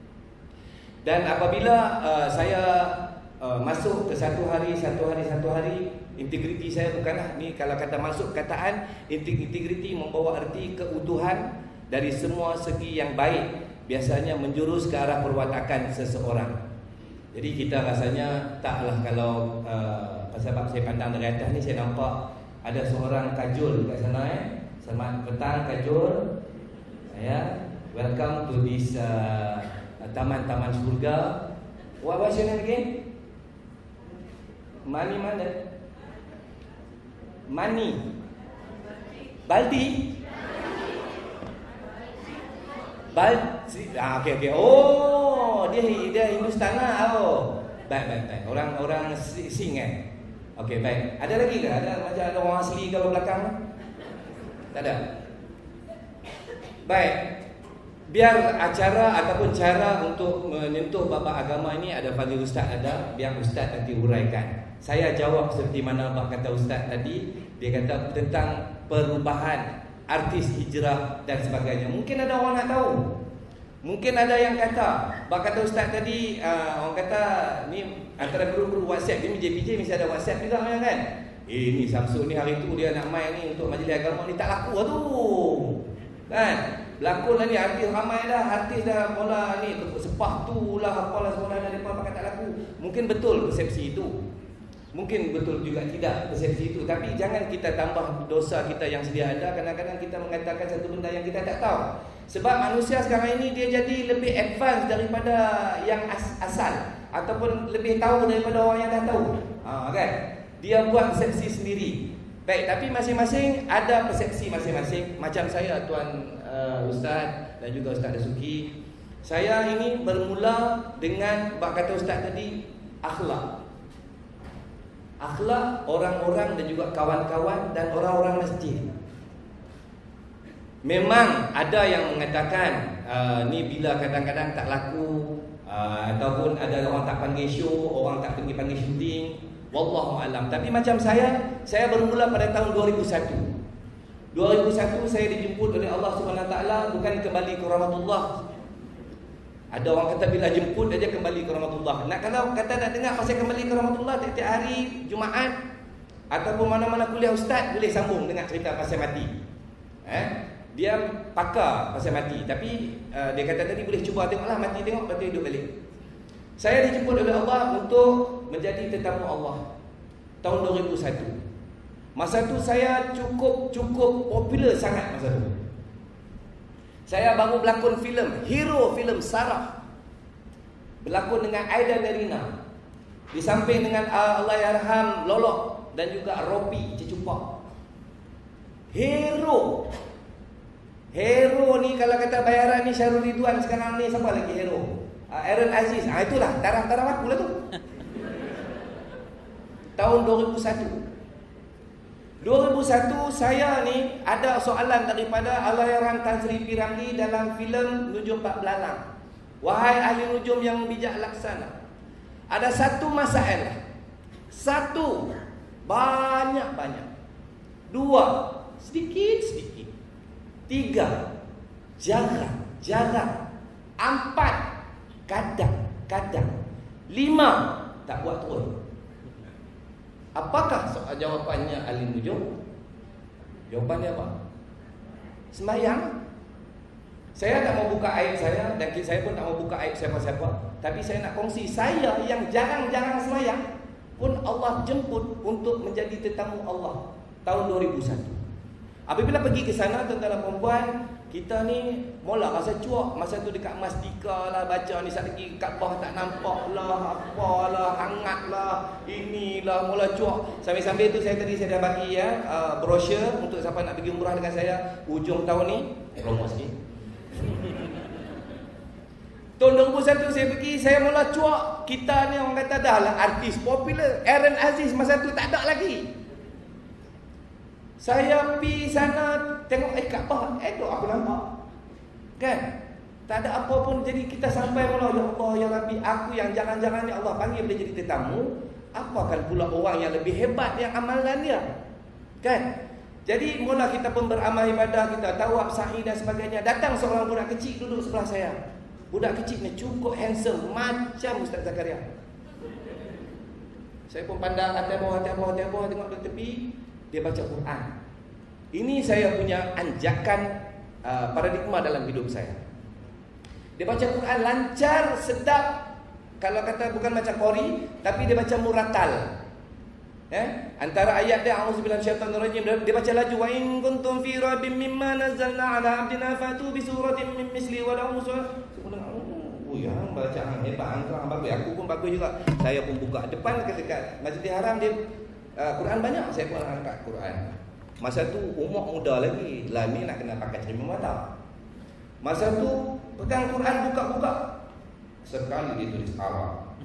Speaker 3: Dan apabila uh, saya uh, masuk ke satu hari, satu hari, satu hari, integriti saya bukanlah ni, kalau kata masuk kataan integriti membawa erti keutuhan dari semua segi yang baik, biasanya menjurus ke arah perwatakan seseorang. Jadi kita rasanya taklah kalau uh, sebab saya pandang dari atas ni, saya nampak ada seorang kajul kat sana eh. Selamat petang kajul. Saya welcome to this uh, taman-taman surga. What was your name again? Mani mana? Mani Baldi Baldi ah, okay, okay. Oh, dia dia Hindustan lah. Oh, baik, baik, baik. Orang-orang sing eh. Okey, baik. Ada lagi ke? Ada macam ada orang asli kalau belakang? Tak ada. Baik. Biar acara ataupun cara untuk menyentuh bab agama ini ada Fadil Ustaz ada, biar Ustaz nanti huraikan. Saya jawab seperti mana bab kata Ustaz tadi. Dia kata tentang perubahan artis hijrah dan sebagainya. Mungkin ada orang nak tahu. Mungkin ada yang kata, bab kata Ustaz tadi, uh, orang kata ni antara guru-guru WhatsApp ni, J P J mesti ada WhatsApp juga kan. Eh ni Samsul ni hari tu dia nak main ni untuk majlis agama ni, tak laku lah tu. Kan? Berlakon lah ni, artis ramai dah, artis dah mula ni sepah tu lah, apalah semua dah depan pakai tak laku. Mungkin betul persepsi itu. Mungkin betul juga tidak persepsi itu, tapi jangan kita tambah dosa kita yang sedia ada. Kadang-kadang kita mengatakan satu benda yang kita tak tahu. Sebab manusia sekarang ini dia jadi lebih advance daripada yang as- asal, ataupun lebih tahu daripada orang yang dah tahu. Ha, kan? Dia buat persepsi sendiri. Baik, tapi masing-masing ada persepsi masing-masing. Macam saya, Tuan uh, Ustaz dan juga Ustaz Dasuki, saya ini bermula dengan bab kata Ustaz tadi, akhlak. Akhlak orang-orang dan juga kawan-kawan dan orang-orang masjid. Memang ada yang mengatakan uh, ni bila kadang-kadang tak laku, uh, ataupun ada orang tak panggil show, orang tak pergi panggil syuting. Wallahu alam. Tapi macam saya, saya bermula pada tahun dua ribu satu. dua ribu satu saya dijemput oleh Allah Subhanahu Wa Taala, bukan kembali ke rahmatullah. Ada orang kata bila jemput aja kembali ke rahmatullah. Nak kalau kata nak dengar pasal kembali ke rahmatullah tiap-tiap hari Jumaat ataupun mana-mana kuliah ustaz, boleh sambung dengar cerita pasal mati. Eh? Dia pakar pasal mati, tapi uh, dia kata tadi boleh cuba tengoklah mati, tengok lepas tu hidup balik. Saya dijemput oleh Allah untuk menjadi tetamu Allah tahun dua ribu satu. Masa tu saya cukup cukup popular sangat masa tu. Saya baru berlakon filem, hero filem Sarah. Berlakon dengan Aida Nerina. Di samping dengan uh, Allahyarham Lolok dan juga Ropi Cecupak. Hero. Hero ni kalau kata bayaran ni Syarul Ridwan sekarang ni, siapa lagi hero? Uh, Aaron Aziz. Ah, itulah darah-darah aku lah tu. Tahun dua ribu satu. dua ribu satu saya ni ada soalan daripada Allahyarham Tan Sri P. Ramlee dalam filem Nujum Pak Belalang. Wahai ahli nujum yang bijak laksana, ada satu masalah. Satu, banyak-banyak. Dua, sedikit-sedikit. Tiga, jarang-jarang. Empat, kadang-kadang. Lima, tak buat turun. Apakah soal jawapannya ahli nujum? Jawapannya apa? Sembahyang. Saya tak mau buka aib saya, dan saya pun tak mau buka aib siapa-siapa. Tapi saya nak kongsi, saya yang jarang-jarang sembahyang pun Allah jemput untuk menjadi tetamu Allah tahun dua ribu satu. Apabila pergi ke sana, tuan-tuan dan puan, kita ni mula rasa cuak. Masa tu dekat Mastika lah, baca ni sat lagi kat bawah tak nampak lah, apalah, hangat lah, inilah, mula cuak. Sambil-sambil tu saya tadi saya dah bagi ya uh, brosur untuk siapa nak pergi umrah dengan saya hujung tahun ni. Promo sikit. Tahun dua ribu satu saya pergi, saya mula cuak. Kita ni orang kata dah lah artis popular. Aaron Aziz masa tu tak ada lagi. Saya pergi sana tengok eh Kaabah, eh dok aku nampak. Kan? Tak ada apa pun, jadi kita sampai mula, ya Allah ya Rabbi, aku yang jarang-jarang ni Allah panggil boleh jadi tetamu, apakan pula orang yang lebih hebat yang amalan dia. Kan? Jadi mula kita pun beramal ibadah, kita tawaf, sa'i dan sebagainya. Datang seorang budak kecil duduk sebelah saya. Budak kecil ni cukup handsome macam Ustaz Zakaria. Saya pun pandang atas bawah, atas bawah, atas bawah, tengok di tepi. Dia baca Quran. Ini saya punya anjakan uh, paradigma dalam hidup saya. Dia baca Quran lancar, sedap. Kalau kata bukan macam qori, tapi dia baca muratal. Eh? Antara ayat dia auzubillahi minasyaitonir rajim, dia baca laju, wa in kuntum fi raibin mimma nazzalna ala abdina fatu bi suratin min misli wa la usul. Oh ya, bacaan hebat angka bagus. Aku pun bagus juga. Saya pun buka depan dekat Masjidil Haram, dia Uh, Quran banyak, saya pun angkat Quran. Masa tu umur muda lagi, lah ni nak kena pakai cermin mata. Masa tu pegang Quran buka-buka, sekali dia tulis Arab.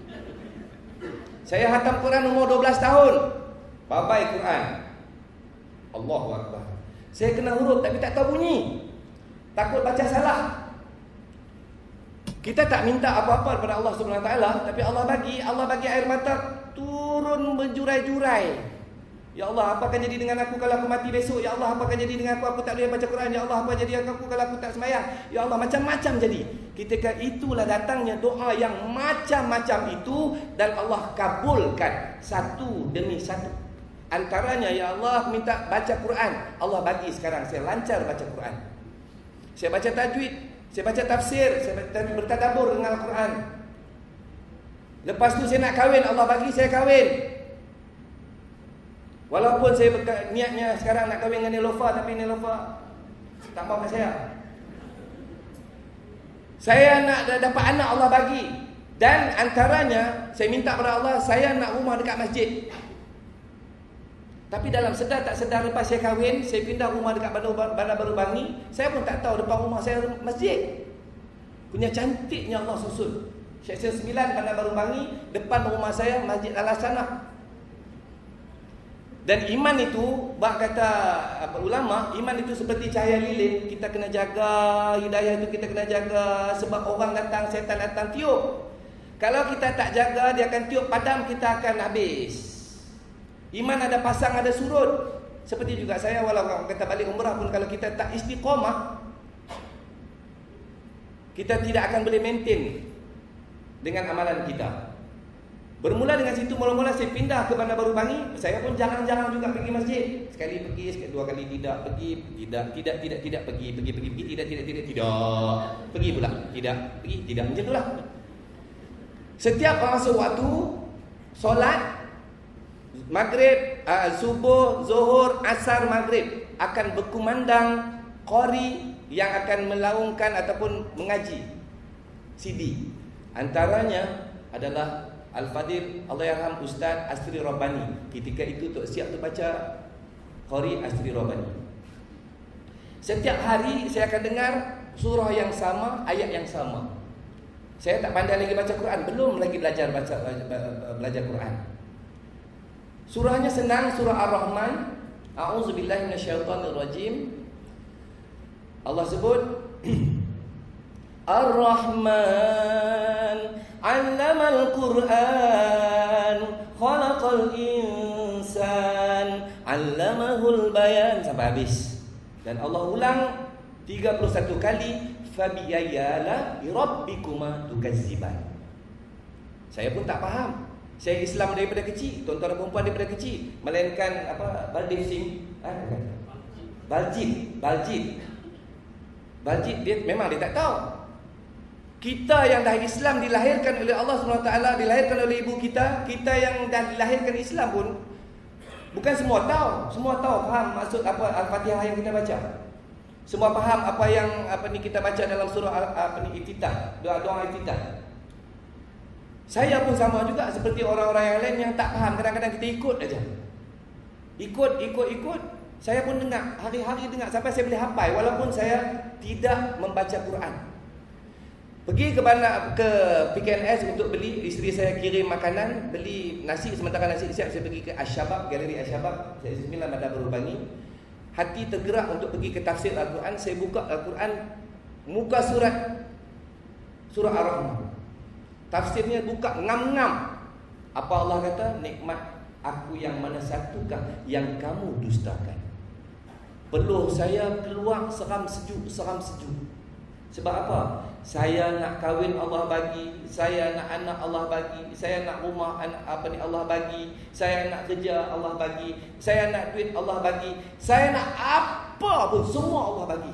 Speaker 3: Saya khatam Quran umur dua belas tahun, babai Quran. Allahu Akbar. Saya kena huruf tapi tak tahu bunyi, takut baca salah. Kita tak minta apa-apa kepada Allah Subhanahu Wa Taala, tapi Allah bagi, Allah bagi air mata turun berjurai-jurai. Ya Allah, apa akan jadi dengan aku kalau aku mati besok? Ya Allah, apa akan jadi dengan aku? Aku tak boleh baca Quran. Ya Allah, apa jadi dengan aku kalau aku tak sembahyang? Ya Allah, macam-macam jadi. Ketika itulah datangnya doa yang macam-macam itu, dan Allah kabulkan satu demi satu. Antaranya, ya Allah, minta baca Quran. Allah bagi sekarang saya lancar baca Quran. Saya baca tajwid, saya baca tafsir, saya bertadabbur dengan Al-Quran. Lepas tu saya nak kahwin, Allah bagi saya kahwin. Walaupun saya berka- niatnya sekarang nak kahwin dengan Nilofa, tapi Nilofa tak mau kat saya. Saya nak dapat anak, Allah bagi. Dan antaranya saya minta pada Allah, saya nak rumah dekat masjid. Tapi dalam sedar tak sedar, lepas saya kahwin, saya pindah rumah dekat Bandar Baru Bangi, saya pun tak tahu depan rumah saya masjid. Punya cantiknya Allah susun. Seksyen sembilan Bandar Baru Bangi, depan rumah saya Masjid Al-Hasanah. Dan iman itu, bak kata apa, ulama, iman itu seperti cahaya lilin. Kita kena jaga, hidayah itu kita kena jaga. Sebab orang datang, setan datang, tiup. Kalau kita tak jaga, dia akan tiup, padam, kita akan habis. Iman ada pasang, ada surut. Seperti juga saya, walau orang kata balik umrah pun, kalau kita tak istiqamah, kita tidak akan boleh maintain dengan amalan kita. Bermula dengan situ, mula-mula saya pindah ke Bandar Baru Bangi. Saya pun jarang-jarang juga pergi masjid. Sekali pergi, sekali dua kali tidak pergi, tidak, tidak, tidak, tidak pergi, pergi, pergi, pergi, tidak, tidak, tidak, tidak, pergi pula, tidak, pergi, tidak, macam itulah. Setiap masuk waktu solat maghrib, uh, subuh, zuhur, asar, maghrib, akan berkumandang qari yang akan melaungkan ataupun mengaji C D. Antaranya adalah Al-Fadil Allahyarham Ustaz Astri Rabbani. Ketika itu Tok Siap tu baca qari Astri Rabbani. Setiap hari saya akan dengar surah yang sama, ayat yang sama. Saya tak pandai lagi baca Quran, belum lagi belajar baca belajar Quran. Surahnya senang, surah Ar-Rahman. A'udzubillahi minasyaitonirrajim. Allah sebut Ar-Rahman 'allamal Qur'an, khalaqal insan, 'allamahul bayan, sampai habis. Dan Allah ulang tiga puluh satu kali, fabiayala rabbikuma tukazziban. Saya pun tak faham. Saya Islam daripada kecil, tuan-tuan dan perempuan daripada kecil, melainkan apa, Baldev Singh, ah, Baljit, Baljit. Baljit dia memang dia tak tahu. Kita yang dah Islam, dilahirkan oleh Allah subhanahu wa taala, dilahirkan oleh ibu kita, kita yang dah dilahirkan Islam pun bukan semua tahu. Semua tahu faham maksud apa Al-Fatihah yang kita baca. Semua faham apa yang apa ni kita baca dalam surah apa ni Iftitah, doa-doa Iftitah. Saya pun sama juga seperti orang-orang yang lain yang tak faham, kadang-kadang kita ikut aja. Ikut, ikut, ikut. Saya pun dengar, hari-hari dengar sampai saya boleh hafal walaupun saya tidak membaca Quran. Pergi ke bandar, ke P K N S untuk beli, isteri saya kirim makanan, beli nasi, sementara nasi siap, saya pergi ke Ashabab, Galeri Ashabab, saya sembilan Bandar Baru Bangi. Hati tergerak untuk pergi ke tafsir Al-Quran. Saya buka Al-Quran, muka surat surah Ar-Rahman. Tafsirnya buka ngam-ngam. Apa Allah kata? Nikmat aku yang mana satukah yang kamu dustakan. Peluh saya keluar seram sejuk, seram sejuk. Sebab apa? Saya nak kahwin Allah bagi, saya nak anak Allah bagi, saya nak rumah anak apa ni Allah bagi, saya nak kerja Allah bagi, saya nak duit Allah bagi, saya nak apa pun semua Allah bagi.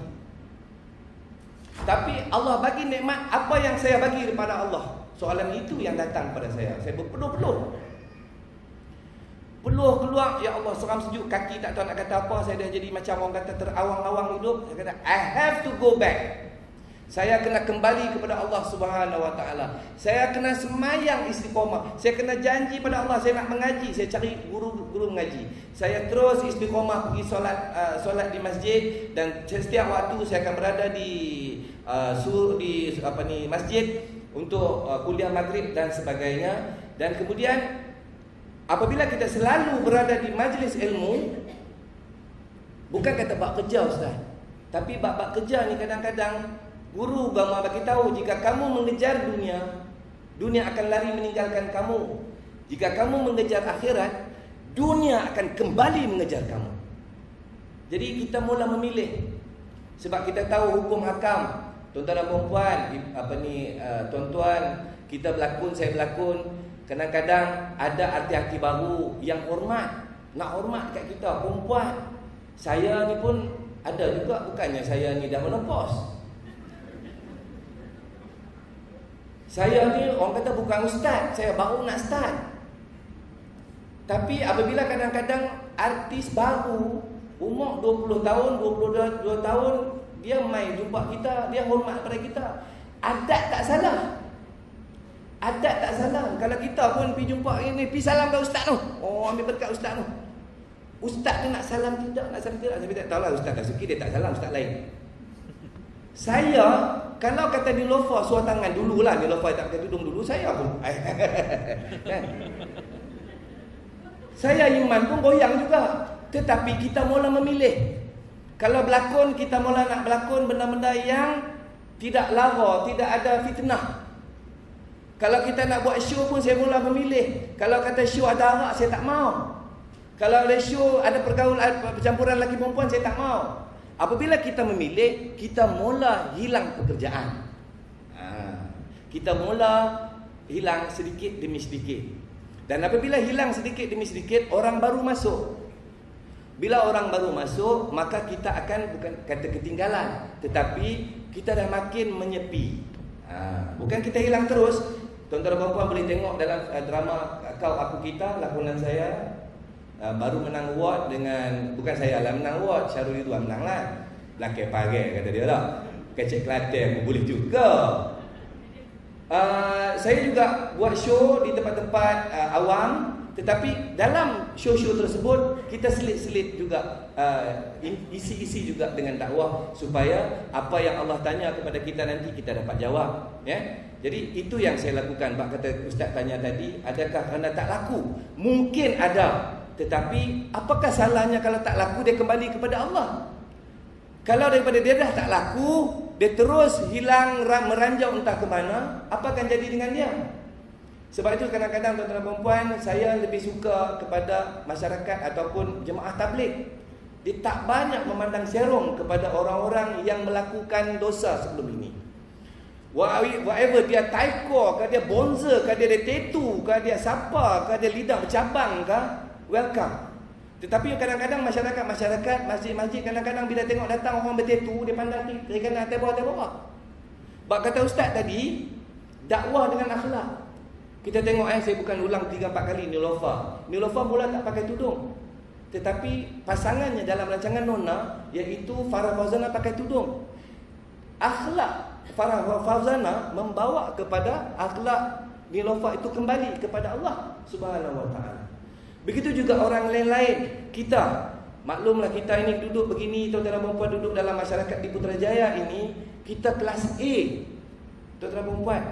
Speaker 3: Tapi Allah bagi nikmat apa yang saya bagi daripada Allah? Soalan itu yang datang pada saya. Saya berpeluh-peluh. Peluh keluar, ya Allah seram sejuk, kaki tak tahu nak kata apa. Saya dah jadi macam orang kata terawang-awang hidup. Saya kata I have to go back. Saya kena kembali kepada Allah Subhanahu Wa Taala. Saya kena semayang istiqamah. Saya kena janji pada Allah saya nak mengaji. Saya cari guru-guru mengaji. Saya terus istiqamah pergi solat uh, solat di masjid, dan setiap waktu saya akan berada di uh, sur di apa ni masjid untuk uh, kuliah maghrib dan sebagainya. Dan kemudian apabila kita selalu berada di majlis ilmu, bukan kata bab kerja Ustaz, tapi bab-bab kerja ni kadang-kadang guru agama bagi tahu, jika kamu mengejar dunia, dunia akan lari meninggalkan kamu. Jika kamu mengejar akhirat, dunia akan kembali mengejar kamu. Jadi kita mula memilih. Sebab kita tahu hukum hakam. Tuan-tuan dan perempuan, apa ni uh, tuan-tuan, kita berlakon, saya berlakon, kadang-kadang ada arti-arti baru yang hormat. Nak hormat dekat kita, perempuan. Saya ni pun ada juga, bukannya saya ni dah menopause. Saya ni orang kata bukan ustaz, saya baru nak start. Tapi apabila kadang-kadang artis baru, umur dua puluh tahun, dua puluh dua tahun, dia mai jumpa kita, dia hormat pada kita. Adat tak salah. Adat tak salah. Kalau kita pun pergi jumpa ini, pergi salam ke ustaz tu. Oh, ambil berkat ustaz tu. Ustaz tu nak salam tidak, nak salam tidak. Saya tak tahu lah, ustaz tak suki, dia tak salam, ustaz lain. Saya, kalau kata di lofa suar tangan dululah, di lofa tak pakai tudung dulu, saya pun. Kan? Saya iman pun goyang juga. Tetapi kita mula memilih. Kalau berlakon, kita mula nak berlakon benda-benda yang tidak lara, tidak ada fitnah. Kalau kita nak buat show pun saya mula memilih. Kalau kata show ada arak, saya tak mau. Kalau ada show ada pergaulan, percampuran lelaki perempuan, saya tak mau. Apabila kita memilih, kita mula hilang pekerjaan. Ha. Kita mula hilang sedikit demi sedikit. Dan apabila hilang sedikit demi sedikit, orang baru masuk. Bila orang baru masuk, maka kita akan bukan kata ketinggalan, tetapi kita dah makin menyepi. Ha. Bukan kita hilang terus. Tuan-tuan dan puan boleh tengok dalam uh, drama Kau Aku Kita, lakonan saya uh, baru menang award dengan, bukan saya lah menang award, Syarul Ridwan menang lah. Belakang pagai kata dia lah. Kecik Kelantan pun boleh juga. Uh, saya juga buat show di tempat-tempat uh, awam, tetapi dalam show-show tersebut kita selit-selit juga uh, isi-isi juga dengan dakwah, supaya apa yang Allah tanya kepada kita nanti kita dapat jawab, ya. Jadi itu yang saya lakukan. Bak kata ustaz tanya tadi, adakah kerana tak laku? Mungkin ada, tetapi apakah salahnya kalau tak laku dia kembali kepada Allah? Kalau daripada dia dah tak laku, dia terus hilang, meranjau entah ke mana, apa akan jadi dengan dia? Sebab itu kadang-kadang tuan-tuan dan puan, saya lebih suka kepada masyarakat ataupun jemaah tabligh. Dia tak banyak memandang serong kepada orang-orang yang melakukan dosa sebelum ini. Whatever, dia taiko ke, dia bonza ke, dia ada tattoo ke, dia sapa ke, dia lidah bercabang ke, welcome. Tetapi kadang-kadang masyarakat-masyarakat, masjid-masjid, kadang-kadang bila tengok datang orang bertattoo, dia pandang kiri kanan, atas bawah, atas bawah. Bak kata ustaz tadi, dakwah dengan akhlak. Kita tengok, eh, saya bukan ulang tiga empat kali Nilofa. Nilofa mula tak pakai tudung, tetapi pasangannya dalam rancangan Nona, iaitu Farah Fauzana, pakai tudung. Akhlak Farah Fauzana membawa kepada akhlak Nilofa itu kembali kepada Allah Subhanahu Wa Taala. Begitu juga orang lain-lain. Kita, maklumlah kita ini duduk begini, tuan-tuan dan puan duduk dalam masyarakat di Putrajaya ini, kita kelas A. Tuan-tuan dan puan,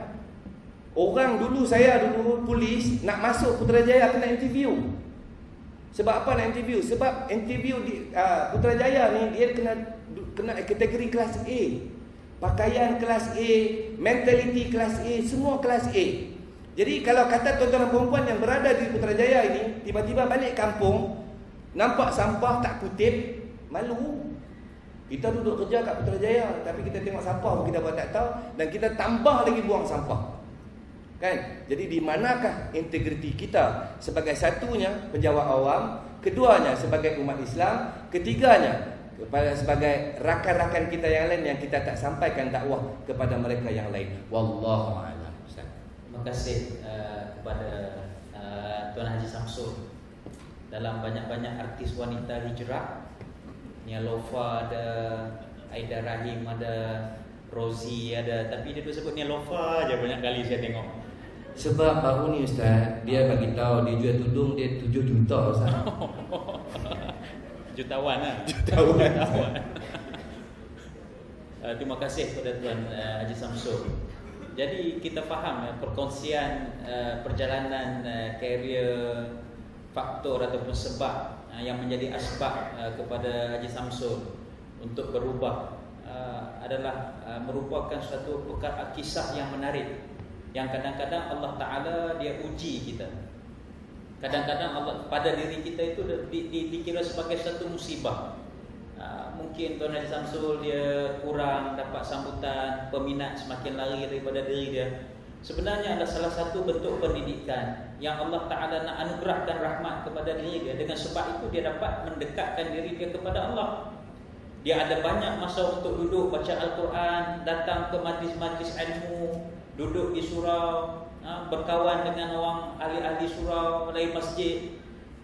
Speaker 3: orang dulu, saya dulu polis, nak masuk Putrajaya kena interview. Sebab apa nak interview? Sebab interview di uh, Putrajaya ni dia kena kena kategori kelas A. Pakaian kelas A, mentality kelas A, semua kelas A. Jadi kalau kata tuan-tuan dan perempuan yang berada di Putrajaya ini tiba-tiba balik kampung, nampak sampah tak kutip, malu. Kita duduk kerja kat Putrajaya, tapi kita tengok sampah pun kita buat tak tahu, dan kita tambah lagi buang sampah. Kan? Jadi di manakah integriti kita? Sebagai satunya penjawat awam, keduanya sebagai umat Islam, ketiganya sebagai rakan-rakan kita yang lain yang kita tak sampaikan dakwah kepada mereka yang lain. Wallahu a'lam.
Speaker 1: Terima kasih uh, kepada uh, Tuan Haji Samsul. Dalam banyak-banyak artis wanita hijrah, Nia Lofa ada, Aida Rahim ada, Rozi ada, tapi dia tu sebut Nia Lofa aja banyak kali saya tengok.
Speaker 3: Sebab baru ni ustaz, dia bagi tahu dia jual tudung dia tujuh juta ustaz.
Speaker 1: Jutawan lah.
Speaker 3: Jutawan.
Speaker 1: Jutawan. uh, terima kasih kepada Tuan uh, Haji Samsul. Jadi kita faham ya, perkongsian uh, perjalanan uh, karier, faktor ataupun sebab uh, yang menjadi asbab uh, kepada Haji Samsul untuk berubah uh, adalah uh, merupakan suatu perkara kisah yang menarik, yang kadang-kadang Allah Ta'ala dia uji kita. Kadang-kadang Allah pada diri kita itu di, di, dikira sebagai satu musibah. Uh, mungkin Tuan Haji Samsul dia kurang dapat sambutan, peminat semakin lari daripada diri dia. Sebenarnya adalah salah satu bentuk pendidikan yang Allah Ta'ala nak anugerahkan rahmat kepada diri dia. Dengan sebab itu dia dapat mendekatkan diri dia kepada Allah. Dia ada banyak masa untuk duduk baca Al-Quran, datang ke majlis-majlis ilmu, duduk di surau, berkawan dengan orang ahli-ahli surau dari masjid.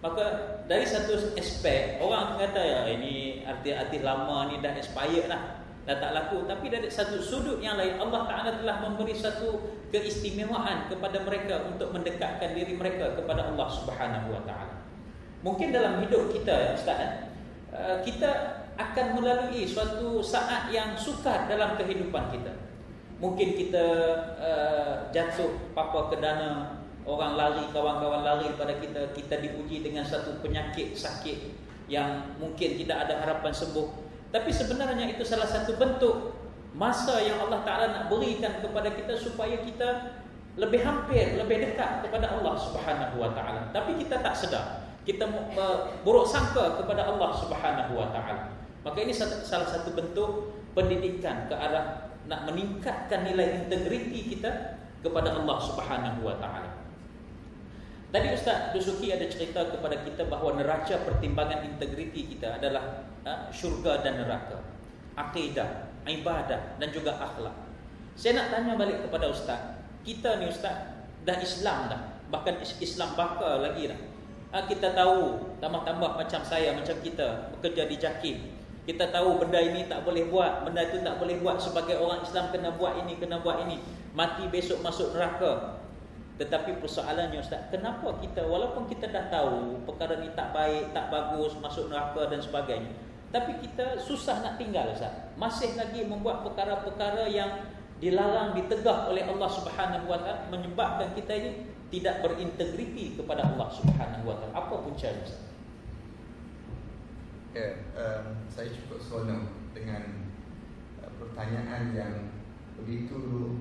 Speaker 1: Maka dari satu aspek orang kata ya ini artis-artis lama ni dah expired lah, dah tak laku. Tapi dari satu sudut yang lain, Allah Ta'ala telah memberi satu keistimewaan kepada mereka untuk mendekatkan diri mereka kepada Allah Subhanahu Wa Ta'ala. Mungkin dalam hidup kita ya Ustaz, kita akan melalui suatu saat yang sukar dalam kehidupan kita. Mungkin kita uh, jatuh papa ke dana, orang lari, kawan-kawan lari pada kita, kita diuji dengan satu penyakit sakit yang mungkin tidak ada harapan sembuh. Tapi sebenarnya itu salah satu bentuk masa yang Allah Ta'ala nak berikan kepada kita supaya kita lebih hampir, lebih dekat kepada Allah Subhanahu Wa Ta'ala. Tapi kita tak sedar, kita buruk sangka kepada Allah Subhanahu Wa Ta'ala. Maka ini salah satu bentuk pendidikan ke arah nak meningkatkan nilai integriti kita kepada Allah Subhanahu Wa Ta'ala. Tadi Ustaz Dusuki ada cerita kepada kita bahawa neraca pertimbangan integriti kita adalah ha, syurga dan neraka, akidah, ibadah dan juga akhlak. Saya nak tanya balik kepada Ustaz, kita ni Ustaz dah Islam dah, bahkan Islam bakar lagi dah. Ha, kita tahu tambah-tambah macam saya, macam kita bekerja di JAKIM, kita tahu benda ini tak boleh buat, benda itu tak boleh buat. Sebagai orang Islam kena buat ini, kena buat ini, mati besok masuk neraka. Tetapi persoalannya Ustaz, kenapa kita walaupun kita dah tahu perkara ni tak baik, tak bagus, masuk neraka dan sebagainya, tapi kita susah nak tinggal Ustaz. Masih lagi membuat perkara-perkara yang dilarang, ditegah oleh Allah Subhanahu Wa Ta'ala, menyebabkan kita ini tidak berintegriti kepada Allah Subhanahu Wa Ta'ala. Apa puncanya Ustaz?
Speaker 2: Ya, um, saya cukup seronok dengan uh, pertanyaan yang begitu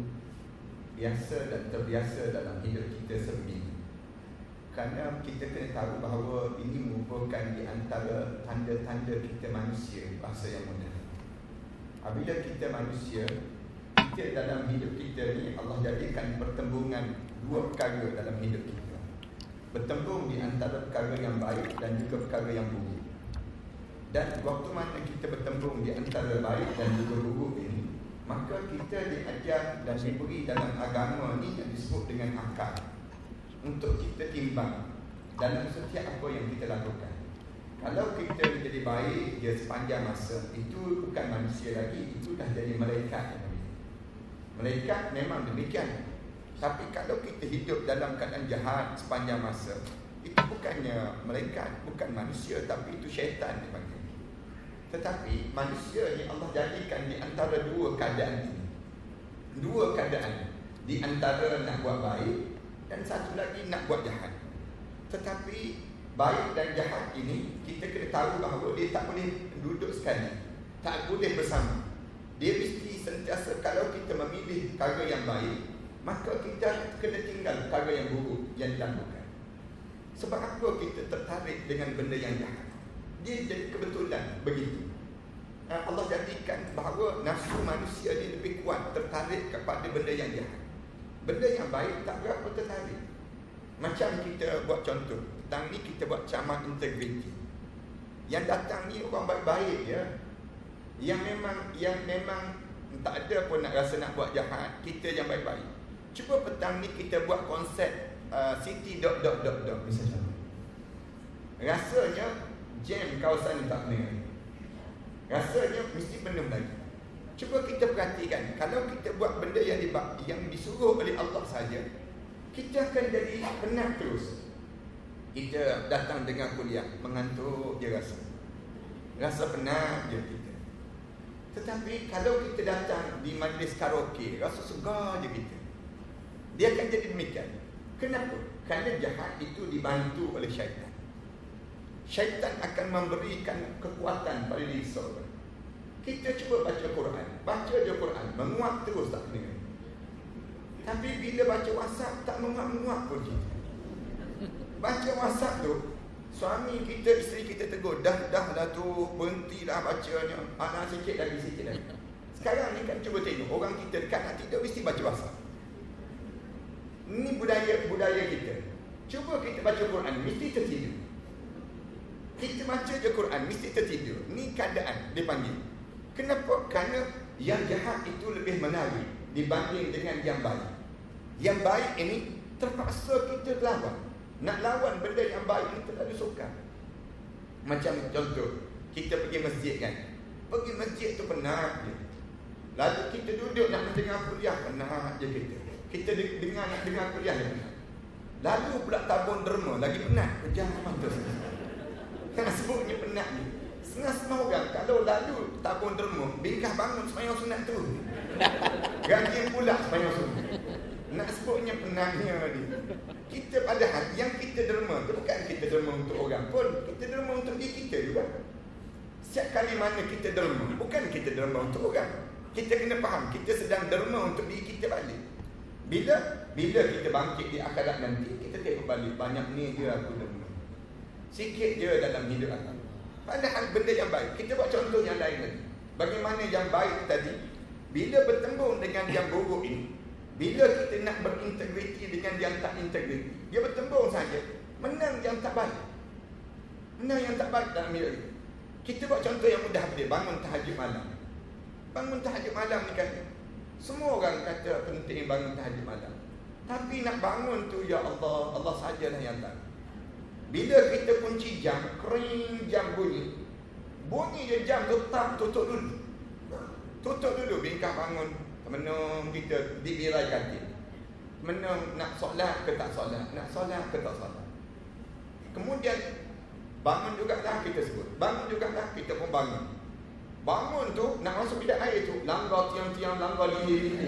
Speaker 2: biasa dan terbiasa dalam hidup kita sendiri. Kerana kita kena tahu bahawa ini merupakan di antara tanda-tanda kita manusia, bahasa yang mudah. Apabila kita manusia, kita dalam hidup kita ni Allah jadikan pertembungan dua perkara dalam hidup kita. Bertembung di antara perkara yang baik dan juga perkara yang buruk. Dan waktu mana kita bertembung di antara baik dan juga buruk ini, maka kita diajar dan diberi dalam agama ni yang disebut dengan akal untuk kita timbang dalam setiap apa yang kita lakukan. Kalau kita jadi baik dia sepanjang masa, itu bukan manusia lagi, itu dah jadi malaikat. Malaikat memang demikian. Tapi kalau kita hidup dalam keadaan jahat sepanjang masa, itu bukannya malaikat, bukan manusia, tapi itu syaitan dipanggil. Tetapi manusia ni Allah jadikan di antara dua keadaan ini. Dua keadaan, di antara nak buat baik dan satu lagi nak buat jahat. Tetapi baik dan jahat ini kita kena tahu bahawa dia tak boleh duduk sekali, tak boleh bersama. Dia mesti sentiasa, kalau kita memilih perkara yang baik, maka kita kena tinggal perkara yang buruk yang dilakukan. Sebab apa kita tertarik dengan benda yang jahat? Dia jadi kebetulan begitu. Allah jadikan bahawa nafsu manusia ni lebih kuat tertarik kepada benda yang jahat. Benda yang baik tak berapa tertarik. Macam kita buat contoh, petang ni kita buat camat integriti. Yang datang ni orang baik-baik ya, Yang memang Yang memang tak ada pun nak rasa nak buat jahat. Kita yang baik-baik. Cuba petang ni kita buat konsep uh, City dot dot dot dot misalnya. Rasanya jam kawasan ni tak penuh. Rasanya mesti penuh lagi. Cuba kita perhatikan, kalau kita buat benda yang dibak, yang disuruh oleh Allah saja, kita akan jadi penat terus. Kita datang dengan kuliah, mengantuk je rasa. Rasa penat je kita. Tetapi kalau kita datang di majlis karaoke, rasa segar je kita. Dia akan jadi demikian. Kenapa? Kerana jahat itu dibantu oleh syaitan. Syaitan akan memberikan kekuatan pada diri seorang. Kita cuba baca Quran, baca je Quran, menguap terus tak kena. Tapi bila baca WhatsApp tak menguap-menguap pun kita. Baca WhatsApp tu, suami kita, isteri kita tegur, dah dah dah tu, berhentilah bacanya. Anak sikit lagi, sikit lagi. Sekarang ni kan cuba tengok, orang kita dekat nak tidur mesti baca WhatsApp. Ini budaya budaya kita. Cuba kita baca Quran, mesti tertidur. Kita baca je Quran, mesti tertidur. Ni keadaan dipanggil. Kenapa? Kerana yang jahat itu lebih menarik dibanding dengan yang baik. Yang baik ini terpaksa kita lawan. Nak lawan benda yang baik ni terlalu sukar. Macam contoh, kita pergi masjid kan. Pergi masjid tu penat je. Lalu kita duduk nak mendengar kuliah, penat je kita. Kita dengar nak dengar kuliah je penat. Lalu pula tabung derma, lagi penat. Pejam mata. Kan sebutnya penat ni. Setengah-setengah orang kalau lalu tabung derma, bingkah bangun sembahyang sunat tu. Ganti pula sembahyang sunat. Nak sebutnya penatnya ni. Kita padahal yang kita derma tu bukan kita derma untuk orang pun, kita derma untuk diri kita juga. Setiap kali mana kita derma, bukan kita derma untuk orang. Kita kena faham, kita sedang derma untuk diri kita balik. Bila bila kita bangkit di akhirat nanti, kita tengok balik, banyak ni je aku derma. Sikit je dalam hidup aku. Padahal benda yang baik. Kita buat contoh yang lain lagi. Bagaimana yang baik tadi, bila bertembung dengan yang buruk ini, bila kita nak berintegriti dengan yang tak integriti, dia bertembung saja, menang yang tak baik. Menang yang tak baik dalam hidup ini. Kita buat contoh yang mudah dia, bangun tahajud malam. Bangun tahajud malam ni kan, semua orang kata penting bangun tahajud malam. Tapi nak bangun tu, ya Allah, Allah sajalah yang tahu. Bila kita kunci jam, kering jam bunyi, bunyi je jam tu, tak tutup dulu. Tutup dulu, bingkah bangun, menung kita di birai katil. Menung nak solat ke tak solat, nak solat ke tak solat. Kemudian bangun jugalah kita sebut, bangun jugalah kita pun bangun. Bangun tu, nak masuk bilik air tu, langgar tiang-tiang, langgar lili-lili.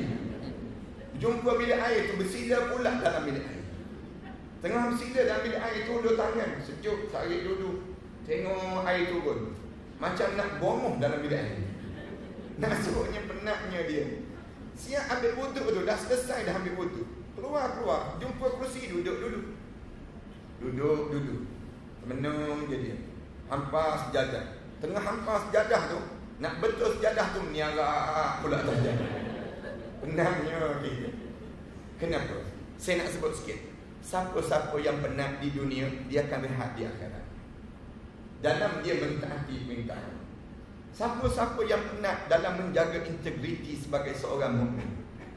Speaker 2: Jumpa bilik air tu, bersila pula dalam bilik air. Tengah bersila dalam bilik air tu, ulur tangan, sejuk, tarik dulu. Tengok air turun. Macam nak bomoh dalam bilik air. Nak sebutnya penatnya dia. Siap ambil wuduk tu, dah selesai dah ambil wuduk. Keluar-keluar, jumpa kerusi, duduk dulu. Duduk dulu. Menung je dia. Hampas sejadah. Tengah hampas sejadah tu, nak betul sejadah tu, meniarak pula sejadah. Penatnya kita. Kenapa? Saya nak sebut sikit. Siapa-siapa yang penat di dunia, dia akan rehat di akhirat. Dalam dia mentaati perintah. Siapa-siapa yang penat dalam menjaga integriti sebagai seorang mukmin,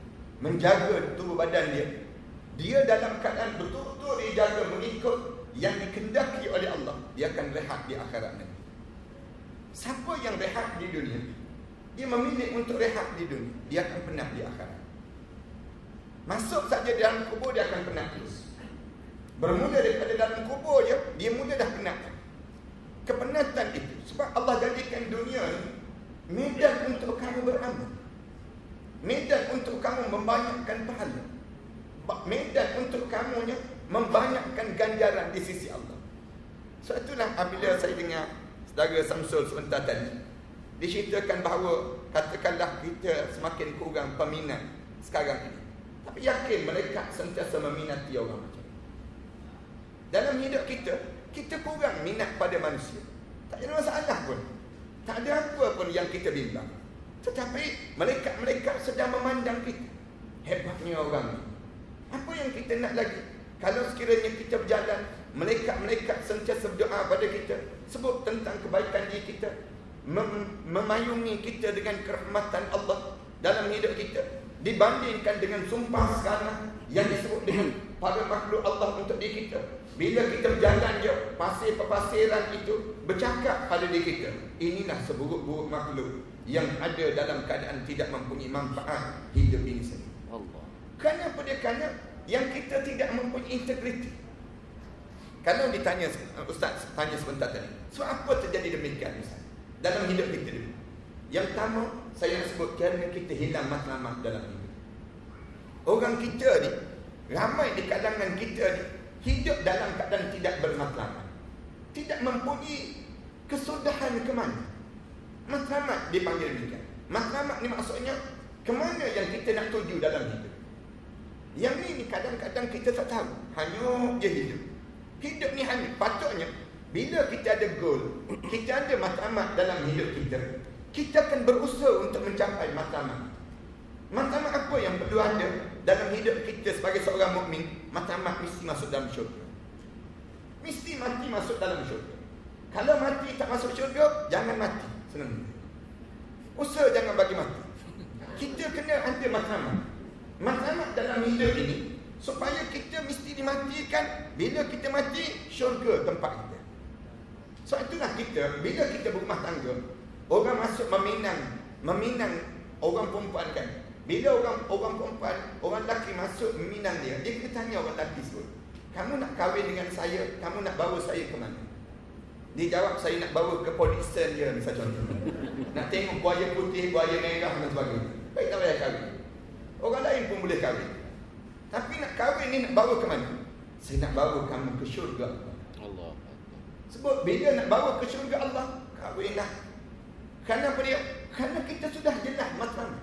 Speaker 2: menjaga tubuh badan dia, dia dalam keadaan betul-betul dia jaga mengikut yang dikehendaki oleh Allah, dia akan rehat di akhirat nanti. Siapa yang rehat di dunia, dia memilih untuk rehat di dunia, dia akan penat di akhirat. Masuk saja dalam kubur, dia akan penat terus. Bermula daripada dalam kubur je, dia mula dah penat. Kepenatan itu sebab Allah jadikan dunia ni medan untuk kamu beramal, medan untuk kamu membanyakkan pahala, medan untuk kamu membanyakkan ganjaran di sisi Allah. Sebab itulah apabila saya dengar saudara Samsul sebentar tadi diceritakan bahawa katakanlah kita semakin kurang peminat sekarang ini, tapi yakin mereka sentiasa meminati orang macam ini. Dalam hidup kita, kita kurang minat pada manusia, tak ada masalah pun, tak ada apa pun yang kita bimbang. Tetapi mereka-mereka sedang memandang kita, hebatnya orang ni. Apa yang kita nak lagi? Kalau sekiranya kita berjalan, mereka-mereka sentiasa berdoa pada kita, sebut tentang kebaikan diri kita, mem- memayungi kita dengan kerahmatan Allah dalam hidup kita, dibandingkan dengan sumpah sekarang yang disebut dengan para makhluk Allah untuk diri kita. Bila kita berjalan je, pasir-pasir itu bercakap pada diri kita, inilah seburuk-buruk makhluk yang ada dalam keadaan tidak mempunyai manfaat hidup ini sendiri. Allah. Kenapa dia? Kerana yang kita tidak mempunyai integriti. Kalau ditanya, Ustaz tanya sebentar tadi, so apa terjadi demikian Ustaz dalam hidup kita dulu? Yang pertama, saya nak sebut kerana kita hilang matlamat dalam hidup. Orang kita ni, ramai di kalangan kita ni, hidup dalam keadaan tidak bermatlamat, tidak mempunyai kesudahan ke mana. Matlamat dipanggil demikian. Matlamat ni maksudnya kemana yang kita nak tuju dalam hidup. Yang ni, ni kadang-kadang kita tak tahu, hanya je hidup. Hidup ni hanya patutnya bila kita ada goal, kita ada matlamat dalam hidup kita, kita akan berusaha untuk mencapai matlamat. Matlamat apa yang perlu ada dalam hidup kita sebagai seorang mukmin? Matlamat mesti masuk dalam syurga. Mesti mati masuk dalam syurga. Kalau mati tak masuk syurga, jangan mati. Senang. Usaha jangan bagi mati. Kita kena ada matlamat. Matlamat dalam hidup ini supaya kita mesti dimatikan. Bila kita mati, syurga tempat kita. Sebab itulah kita, bila kita berumah tangga, orang masuk meminang, meminang orang perempuan kan. Bila orang orang perempuan, orang lelaki masuk meminang dia, dia kena tanya orang lelaki sebut, kamu nak kahwin dengan saya, kamu nak bawa saya ke mana? Dia jawab, saya nak bawa ke Polisen je, misal contoh. Nak tengok buaya putih, buaya merah dan sebagainya. Baik, tak payah kahwin. Orang lain pun boleh kahwin. Tapi nak kahwin ni nak bawa ke mana? Saya nak bawa kamu ke syurga Allah. Sebab bila nak bawa ke syurga Allah, kahwinlah. Kerana apa dia? Kerana kita sudah jelas matlamat.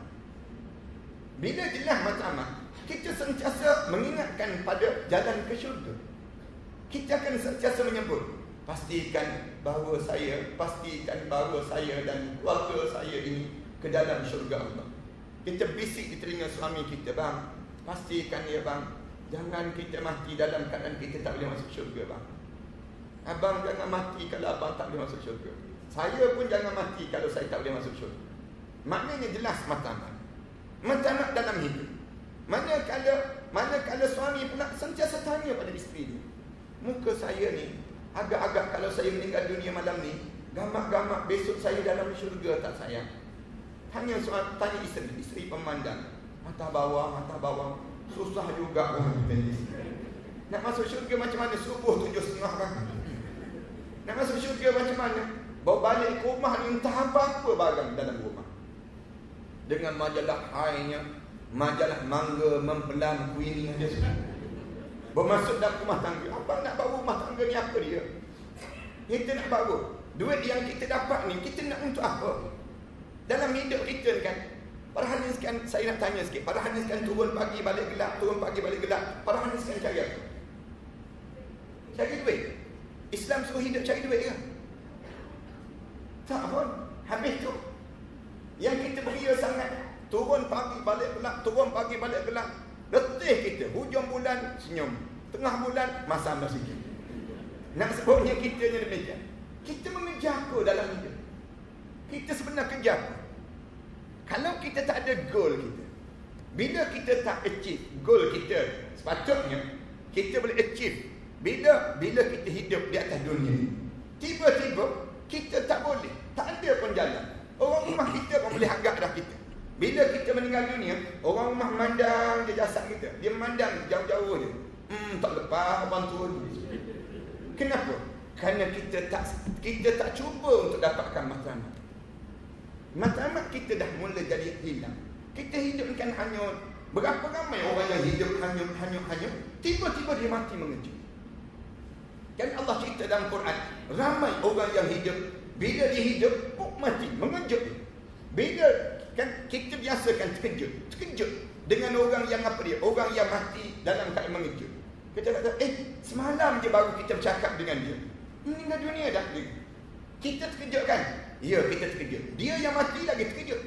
Speaker 2: Bila jelas matlamat, kita sentiasa mengingatkan pada jalan ke syurga. Kita akan sentiasa menyebut, pastikan bahawa saya, pastikan bahawa saya dan keluarga saya ini ke dalam syurga Allah. Kita bisik di telinga suami kita, bang, pastikan ya bang, jangan kita mati dalam keadaan kita tak boleh masuk syurga bang. Abang jangan mati kalau abang tak boleh masuk syurga. Saya pun jangan mati kalau saya tak boleh masuk syurga. Maknanya jelas matlamat. Matlamat dalam hidup. Manakala manakala suami pula sentiasa tanya pada isteri dia, muka saya ni agak-agak kalau saya meninggal dunia malam ni, gamak-gamak besok saya dalam syurga tak sayang? Tanya soal, tanya isteri, isteri pemandang, mata bawah, mata bawah, susah juga orang nak masuk syurga macam mana? Subuh tujuh setengah kan? Nak masuk syurga macam mana? Bawa balik ke rumah ni entah apa-apa barang dalam rumah. Dengan majalah hainya, majalah mangga mempelan kuini aja semua. Bermasuk dalam rumah tangga. Abang nak bawa rumah tangga ni apa dia? Kita nak bawa duit yang kita dapat ni, kita nak untuk apa? Dalam hidup kita kan, para hadis kan, saya nak tanya sikit, para hadis kan turun pagi balik gelap, turun pagi balik gelap. Para hadis kan cari apa? Cari duit. Islam suruh hidup cari duit ke? Tak pun. Habis tu yang kita beria sangat, turun pagi balik gelap, turun pagi balik gelap. Letih kita, hujung bulan senyum, tengah bulan masam sikit. Nak sebutnya kita ni demikian. Kita mengejar apa dalam hidup? Kita sebenarnya kejar apa? Kalau kita tak ada goal kita, bila kita tak achieve goal kita, sepatutnya kita boleh achieve bila bila kita hidup di atas dunia ini. Tiba-tiba kita tak boleh, tak ada pun jalan. Orang rumah kita pun boleh agak dah kita. Bila kita meninggal dunia, orang rumah memandang je jasad kita. Dia memandang jauh-jauh je. Hmm, tak lepas abang turun. Kenapa? Kerana kita tak kita tak cuba untuk dapatkan matlamat. Matlamat kita dah mula jadi hilang. Kita hidup kan hanyut. Berapa ramai orang yang hidup hanyut, hanyut, hanyut, tiba-tiba dia mati mengejut. Kan Allah cerita dalam Quran, ramai orang yang hidup, bila dia hidup, oh, mati, mengejut. Bila kan kita biasakan terkejut, terkejut dengan orang yang apa dia, orang yang mati dalam keadaan mengejut. Kita kata, eh, semalam je baru kita bercakap dengan dia, meninggal dunia dah dia. Kita terkejut kan? Ya, kita terkejut. Dia yang mati lagi terkejut.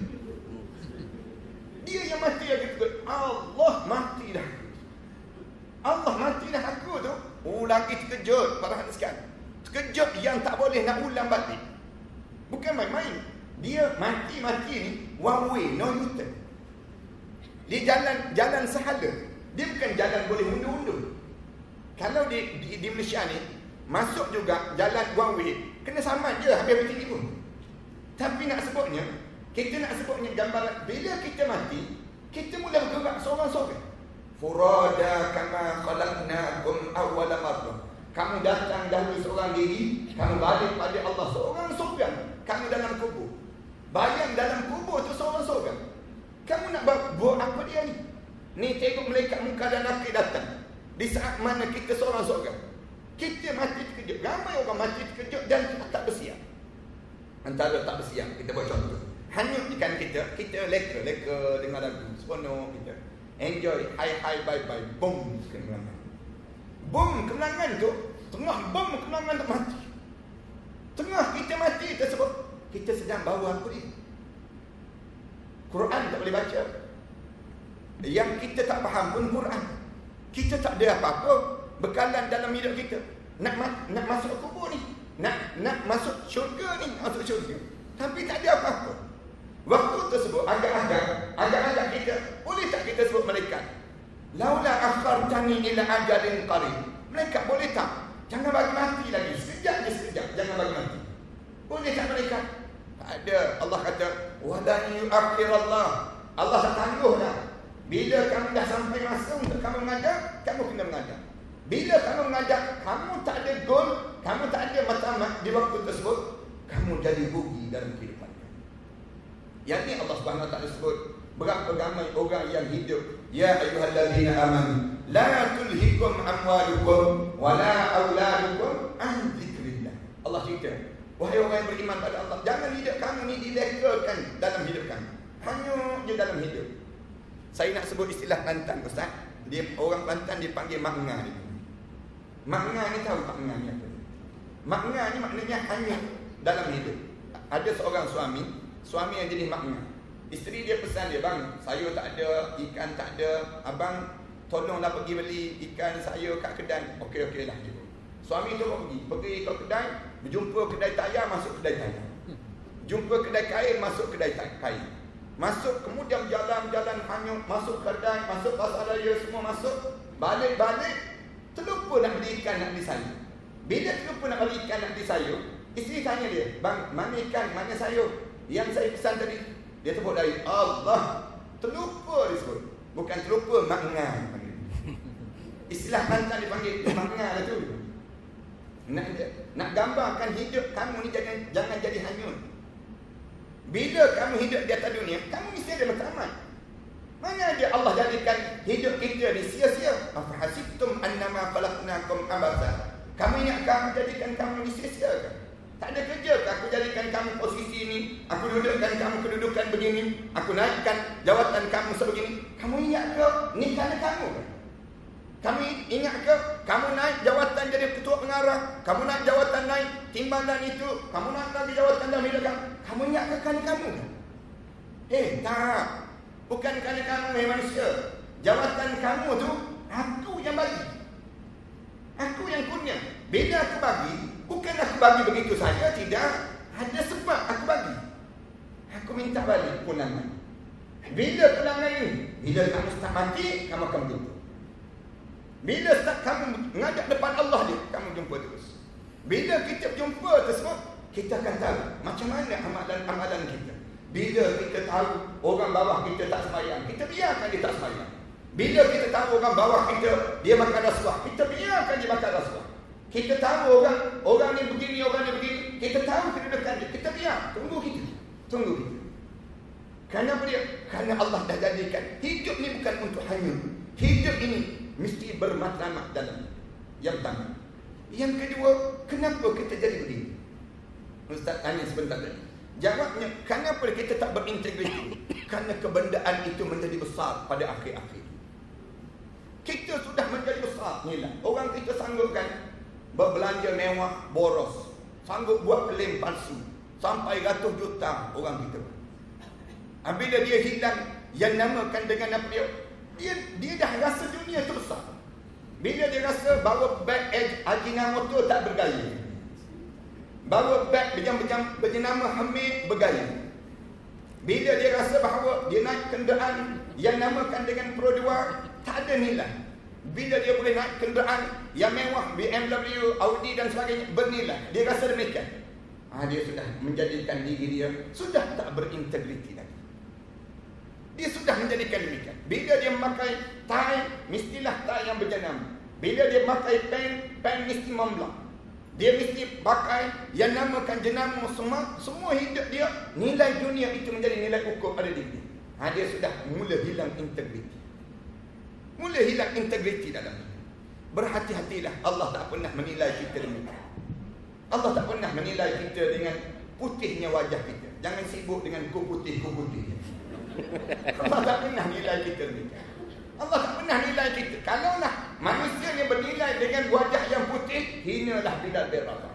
Speaker 2: Dia yang mati lagi terkejut. Allah mati dah. Allah mati dah aku tu. Oh, lagi terkejut. Perhatikan. Terkejut yang tak boleh nak ulang balik. Bukan main-main. Dia mati-mati ni one way, no U-turn. Dia jalan jalan sehala. Dia bukan jalan boleh undur-undur. Kalau di, di, di Malaysia ni masuk juga jalan one way, kena saman je habis bertinggi pun. Tapi nak sebutnya, kita nak sebutnya gambaran bila kita mati, kita mula bergerak seorang-seorang. Furada kama khalaqnakum awwala marrah. Kamu datang dahulu seorang diri, kamu balik pada Allah seorang-seorang. Kamu dalam kubur. Bayang dalam kubur tu seorang-seorang. Kamu nak buat apa dia ni? Ni tengok malaikat muka dan akhir datang. Di saat mana kita seorang-seorang. Kita mati terkejut. Ramai orang mati terkejut dan kita tak bersiap. Antara tak bersiap, kita buat contoh. Hanyut ikan kita, kita leka-leka dengar lagu, seronok kita. Enjoy, hi-hi, bye-bye, boom, kemenangan. Boom, kemenangan tu, tengah boom kemenangan tak mati. Tengah kita mati tersebut, kita sedang bawa apa dia? Quran tak boleh baca. Yang kita tak faham pun Quran. Kita tak ada apa-apa bekalan dalam hidup kita. Nak nak masuk kubur ni, nak nak masuk syurga ni, masuk syurga. Tapi tak ada apa-apa. Waktu tersebut agak-agak, agak-agak kita, boleh tak kita sebut malaikat? Laula akhartani ila ajalin qarib. Mereka boleh tak? Jangan bagi mati lagi. Sekejap je sekejap. Jangan bagi mati. Boleh tak mereka? Tak ada. Allah kata, walan yu'akhir Allah. Allah dah tangguh dah. Bila kamu dah sampai masa untuk kamu mengajar, kamu kena mengajar. Bila kamu mengajar, kamu tak ada goal, kamu tak ada matlamat di waktu tersebut, kamu jadi rugi dalam kehidupan. Yang ni Allah Subhanahu Wa Taala sebut, berapa ramai orang yang hidup. Ya ayyuhallazina amanu la tulhikum amwalukum wala auladukum an dzikrillah. Allah cerita, wahai orang yang beriman pada Allah, jangan hidup kamu ni dilekakan dalam hidup kamu. Hanya je dalam hidup. Saya nak sebut istilah Kelantan, Ustaz. Dia orang Kelantan dia panggil makna ni. Makna ni tahu makna ni apa? Makna ni maknanya hanya dalam hidup. Ada seorang suami, suami yang jadi makna. Isteri dia pesan dia, bang, saya tak ada, ikan tak ada, abang tolonglah pergi beli ikan saya kat kedai. Okey okey lah. Suami tu pergi, pergi ke kedai, berjumpa kedai tayar, masuk kedai tayar. Jumpa kedai kain, masuk kedai kain. Masuk, kemudian jalan-jalan hanyut, masuk kedai, masuk pasar raya, semua masuk. Balik-balik, terlupa nak beli ikan, nak beli sayur. Bila terlupa nak beli ikan, nak beli sayur, isteri tanya dia, bang, mana ikan, mana sayur yang saya pesan tadi? Dia sebut dari Allah. Terlupa dia sebut. Bukan terlupa, makna. Istilah Kelantan dipanggil makna lah tu. Nak, nak gambarkan hidup kamu ni jangan, jangan jadi hanyut. Bila kamu hidup di atas dunia, kamu mesti ada matlamat. Mana ada Allah jadikan hidup kita ni sia-sia? Afahasibtum annama khalaqnakum abatha. Kamu ingat kamu jadikan kamu ni sia-sia ke? Tak ada kerja ke aku jadikan kamu posisi ni? Aku dudukkan kamu kedudukan begini, aku naikkan jawatan kamu sebegini. Kamu ingat ke ni kerana kamu ke? Kamu ingat ke kamu naik jawatan jadi ketua pengarah, kamu naik jawatan naik timbalan itu, kamu naik lagi jawatan dalam hidup kamu? Kamu ingat ke kerana kamu ke? Eh tak. Bukan kerana kamu hai manusia. Jawatan kamu tu aku yang bagi. Aku yang punya. Bila aku bagi, bukan aku bagi begitu saja, tidak. Ada sebab aku bagi. Aku minta balik pulangan. Bila pulangan ini? Bila kamu start mati, kamu akan berjumpa. Bila start kamu mengajak depan Allah dia, kamu jumpa terus. Bila kita jumpa tersebut, kita akan tahu macam mana amalan-amalan kita. Bila kita tahu orang bawah kita tak sembahyang, kita biarkan dia tak sembahyang. Bila kita tahu orang bawah kita dia makan rasuah, kita biarkan dia makan rasuah. Kita tahu orang orang ni begini, orang ni begini, kita tahu kedudukan dia, kita biar, tunggu kita. Tunggu kita. Kenapa dia? Kerana Allah dah jadikan hidup ni bukan untuk hanyut. Hidup ini mesti bermatlamat dalam. Yang pertama. Yang kedua, kenapa kita jadi begini? Ustaz tanya sebentar tadi. Jawabnya, kenapa kita tak berintegriti? Kerana kebendaan itu menjadi besar pada akhir-akhir. Kita sudah menjadi besar nilai. Orang kita sanggupkan berbelanja mewah, boros. Sanggup buat klaim palsu. Sampai ratus juta orang kita. Bila dia hilang yang namakan dengan apa dia? Dia, dia dah rasa dunia tu besar. Bila dia rasa bawa beg Ajinomoto tak bergaya, bawa beg berjam-jam berjenama Hamid bergaya. Bila dia rasa bahawa dia naik kenderaan yang namakan dengan Pro dua tak ada nilai. Bila dia boleh naik kenderaan yang mewah, B M W, Audi dan sebagainya, bernilai. Dia rasa demikian. Ha, dia sudah menjadikan diri dia sudah tak berintegriti lagi. Dia sudah menjadikan demikian. Bila dia memakai tie, mestilah tie yang berjenama. Bila dia memakai pen, pen mesti membelah. Dia mesti pakai yang namakan jenama semua. Semua hidup dia, nilai dunia itu menjadi nilai ukur pada diri. Ha, dia sudah mula hilang integriti. Mula hilang integriti dalam hidup. Berhati-hatilah. Allah tak pernah menilai kita demikian. Allah tak pernah menilai kita dengan putihnya wajah kita. Jangan sibuk dengan ku putih, ku putih. Allah tak pernah nilai kita demikian. Allah tak pernah nilai kita. Kalaulah manusia yang bernilai dengan wajah yang putih, hinalah Bilal bin Rabah.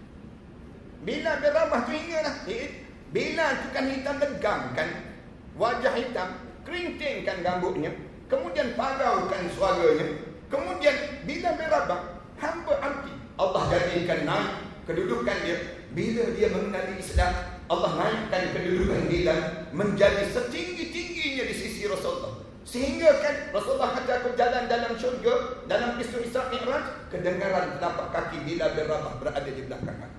Speaker 2: Bilal bin Rabah tu hinalah. Bilal tu kan hitam legam kan, wajah hitam, kerintingkan rambutnya, kemudian paraukan suaranya, kemudian Bilal bin Rabah hamba anti. Allah jadikan naik kedudukan dia. Bila dia mengenali Islam, Allah naikkan kedudukan Bilal menjadi setinggi-tingginya di sisi Rasulullah. Sehingga kan Rasulullah kata aku jalan dalam syurga, dalam peristiwa Isra Mi'raj, kedengaran telapak kaki Bilal bin Rabah berada di belakang aku.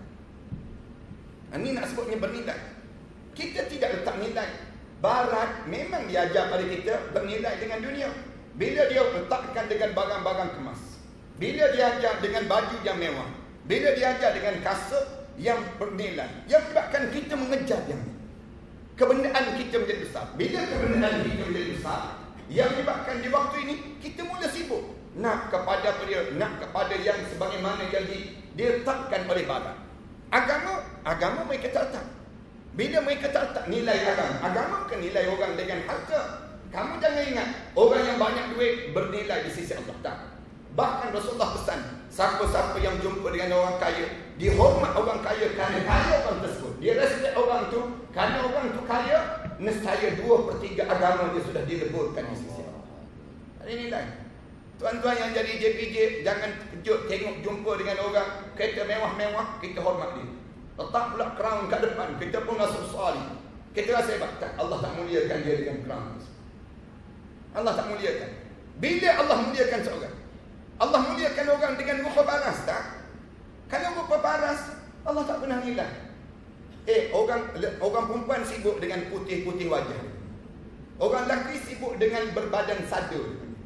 Speaker 2: Ini nak sebutnya bernilai. Kita tidak letak nilai. Barat memang diajar pada kita bernilai dengan dunia. Bila dia letakkan dengan barang-barang kemas, bila dia ajar dengan baju yang mewah, bila dia ajar dengan kasut yang bernilai, yang menyebabkan kita mengejar yang ini, kebenaran kita menjadi besar. Bila kebenaran kita menjadi besar, yang menyebabkan di waktu ini kita mula sibuk nak kepada dia, nak kepada yang sebagaimana yang diletakkan oleh barat. Agama, agama mereka tak letak. Bila mereka tak letak nilai agama, agama bukan nilai orang dengan harta. Kamu jangan ingat orang yang banyak duit bernilai di sisi Allah, tak. Bahkan Rasulullah pesan, siapa-siapa yang jumpa dengan orang kaya, dihormat orang kaya kerana kaya orang tersebut, dia respect orang tu kerana orang tu kaya, nescaya dua per tiga agama dia sudah dileburkan di sisi Allah. Ada nilai. Tuan-tuan yang jadi J P J, jangan kejut tengok jumpa dengan orang kereta mewah-mewah, kita hormat dia. Letak pula crown kat depan, kita pun rasa besar. Kita rasa hebat. Tak, Allah tak muliakan dia dengan crown. Allah tak muliakan. Bila Allah muliakan seorang, Allah muliakan orang dengan rupa paras, tak? Kalau rupa paras, Allah tak pernah nilai. Eh, orang orang perempuan sibuk dengan putih-putih wajah. Orang lelaki sibuk dengan berbadan sada.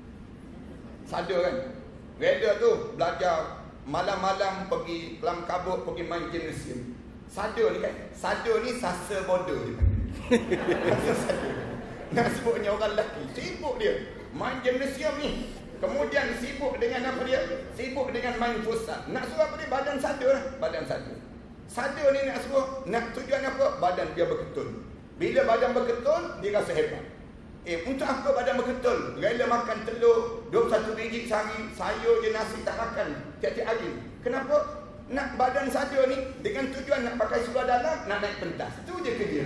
Speaker 2: Sada kan? Reda tu belajar malam-malam pergi kelam kabut, pergi main gimnasium. Sada ni kan? Sada ni sasa bodoh dia panggil. Sada. Nak sebutnya orang lelaki sibuk dia main gimnasium ni. Kemudian sibuk dengan apa dia? Sibuk dengan main futsal. Nak suruh apa dia? Badan sada lah. Badan sada. Sada ni nak suruh, nak tujuan apa? Badan dia berketul. Bila badan berketul, dia rasa hebat. Eh, untuk apa badan berketul? Rela makan telur dua puluh satu biji sehari, sayur je nasi tak makan tiap-tiap hari. Kenapa? Nak badan sada ni dengan tujuan nak pakai seluar dalam, nak naik pentas. Itu je kerja.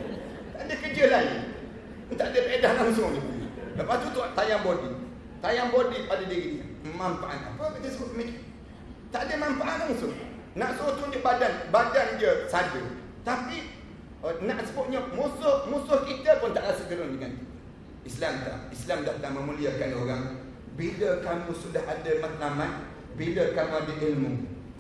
Speaker 2: Tak ada kerja lain. Tak ada faedah langsung ni. Lepas tu tu tayang body. Tayang body pada diri dia. Manfaat apa kita sebut macam? Tak ada manfaat langsung. Nak suruh tunjuk badan, badan je saja. Tapi oh, nak sebutnya musuh musuh kita pun tak rasa gerun dengan itu. Islam tak. Islam datang memuliakan orang bila kamu sudah ada matlamat, bila kamu ada ilmu,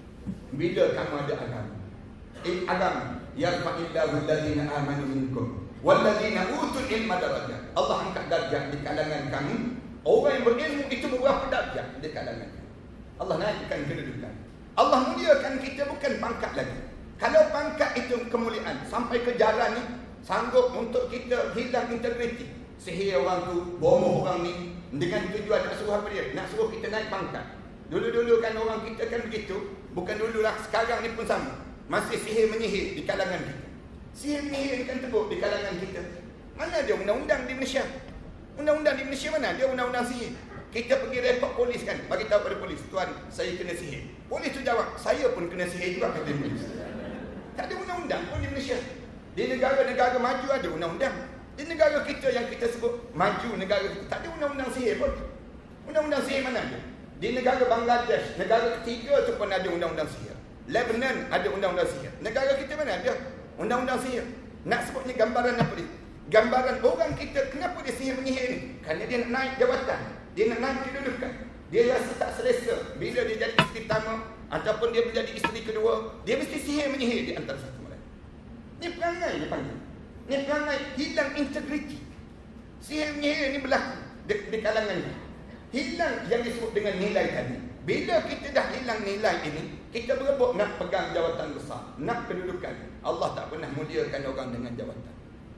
Speaker 2: bila kamu ada agama. Eh, agama yarfa'illahu alladhina amanu minkum walladzina utul ilma darajat. Allah angkat darjat di kalangan kamu. Orang yang berilmu itu berapa darjat di kalangan kamu. Allah naikkan kedudukan. Allah muliakan kita bukan pangkat lagi. Kalau pangkat itu kemuliaan, sampai ke jalan ni sanggup untuk kita hilang integriti. Sihir orang tu, bomoh orang ni dengan tujuan nak suruh apa dia? Nak suruh kita naik pangkat. Dulu-dulu kan orang kita kan begitu. Bukan dulu lah, sekarang ni pun sama. Masih sihir menyihir di kalangan kita. Sihir menyihir kan teruk di kalangan kita. Mana dia undang-undang di Malaysia? Undang-undang di Malaysia mana? Dia undang-undang sihir. Kita pergi report polis kan, bagi tahu pada polis, tuan saya kena sihir. Polis tu jawab, saya pun kena sihir juga, kata polis. Tak ada undang-undang pun di Malaysia. Di negara-negara maju ada undang-undang. Di negara kita yang kita sebut maju negara kita, tak ada undang-undang sihir pun. Undang-undang sihir mana ada? Di negara Bangladesh, negara ketiga tu pun ada undang-undang sihir. Lebanon ada undang-undang sihir. Negara kita mana ada undang-undang sihir? Nak sebutnya gambaran apa dia? Gambaran orang kita, kenapa dia sihir menyihir ni? Kerana dia nak naik jawatan, dia nak naik kedudukan. Dia rasa tak selesa bila dia jadi isteri pertama ataupun dia menjadi isteri kedua, dia mesti sihir menyihir di antara satu sama lain. Ni perangai dia panggil. Ni perangai hilang integriti. Sihir menyihir ni berlaku di, di kalangan ni. Hilang yang disebut dengan nilai tadi. Bila kita dah hilang nilai ini, kita berebut nak pegang jawatan besar, nak kedudukan. Allah tak pernah muliakan orang dengan jawatan.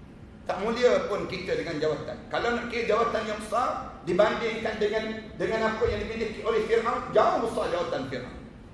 Speaker 2: Tak mulia pun kita dengan jawatan. Kalau nak kira jawatan yang besar dibandingkan dengan dengan apa yang dimiliki oleh Fir'aun, jauh besar jawatan Fir'aun.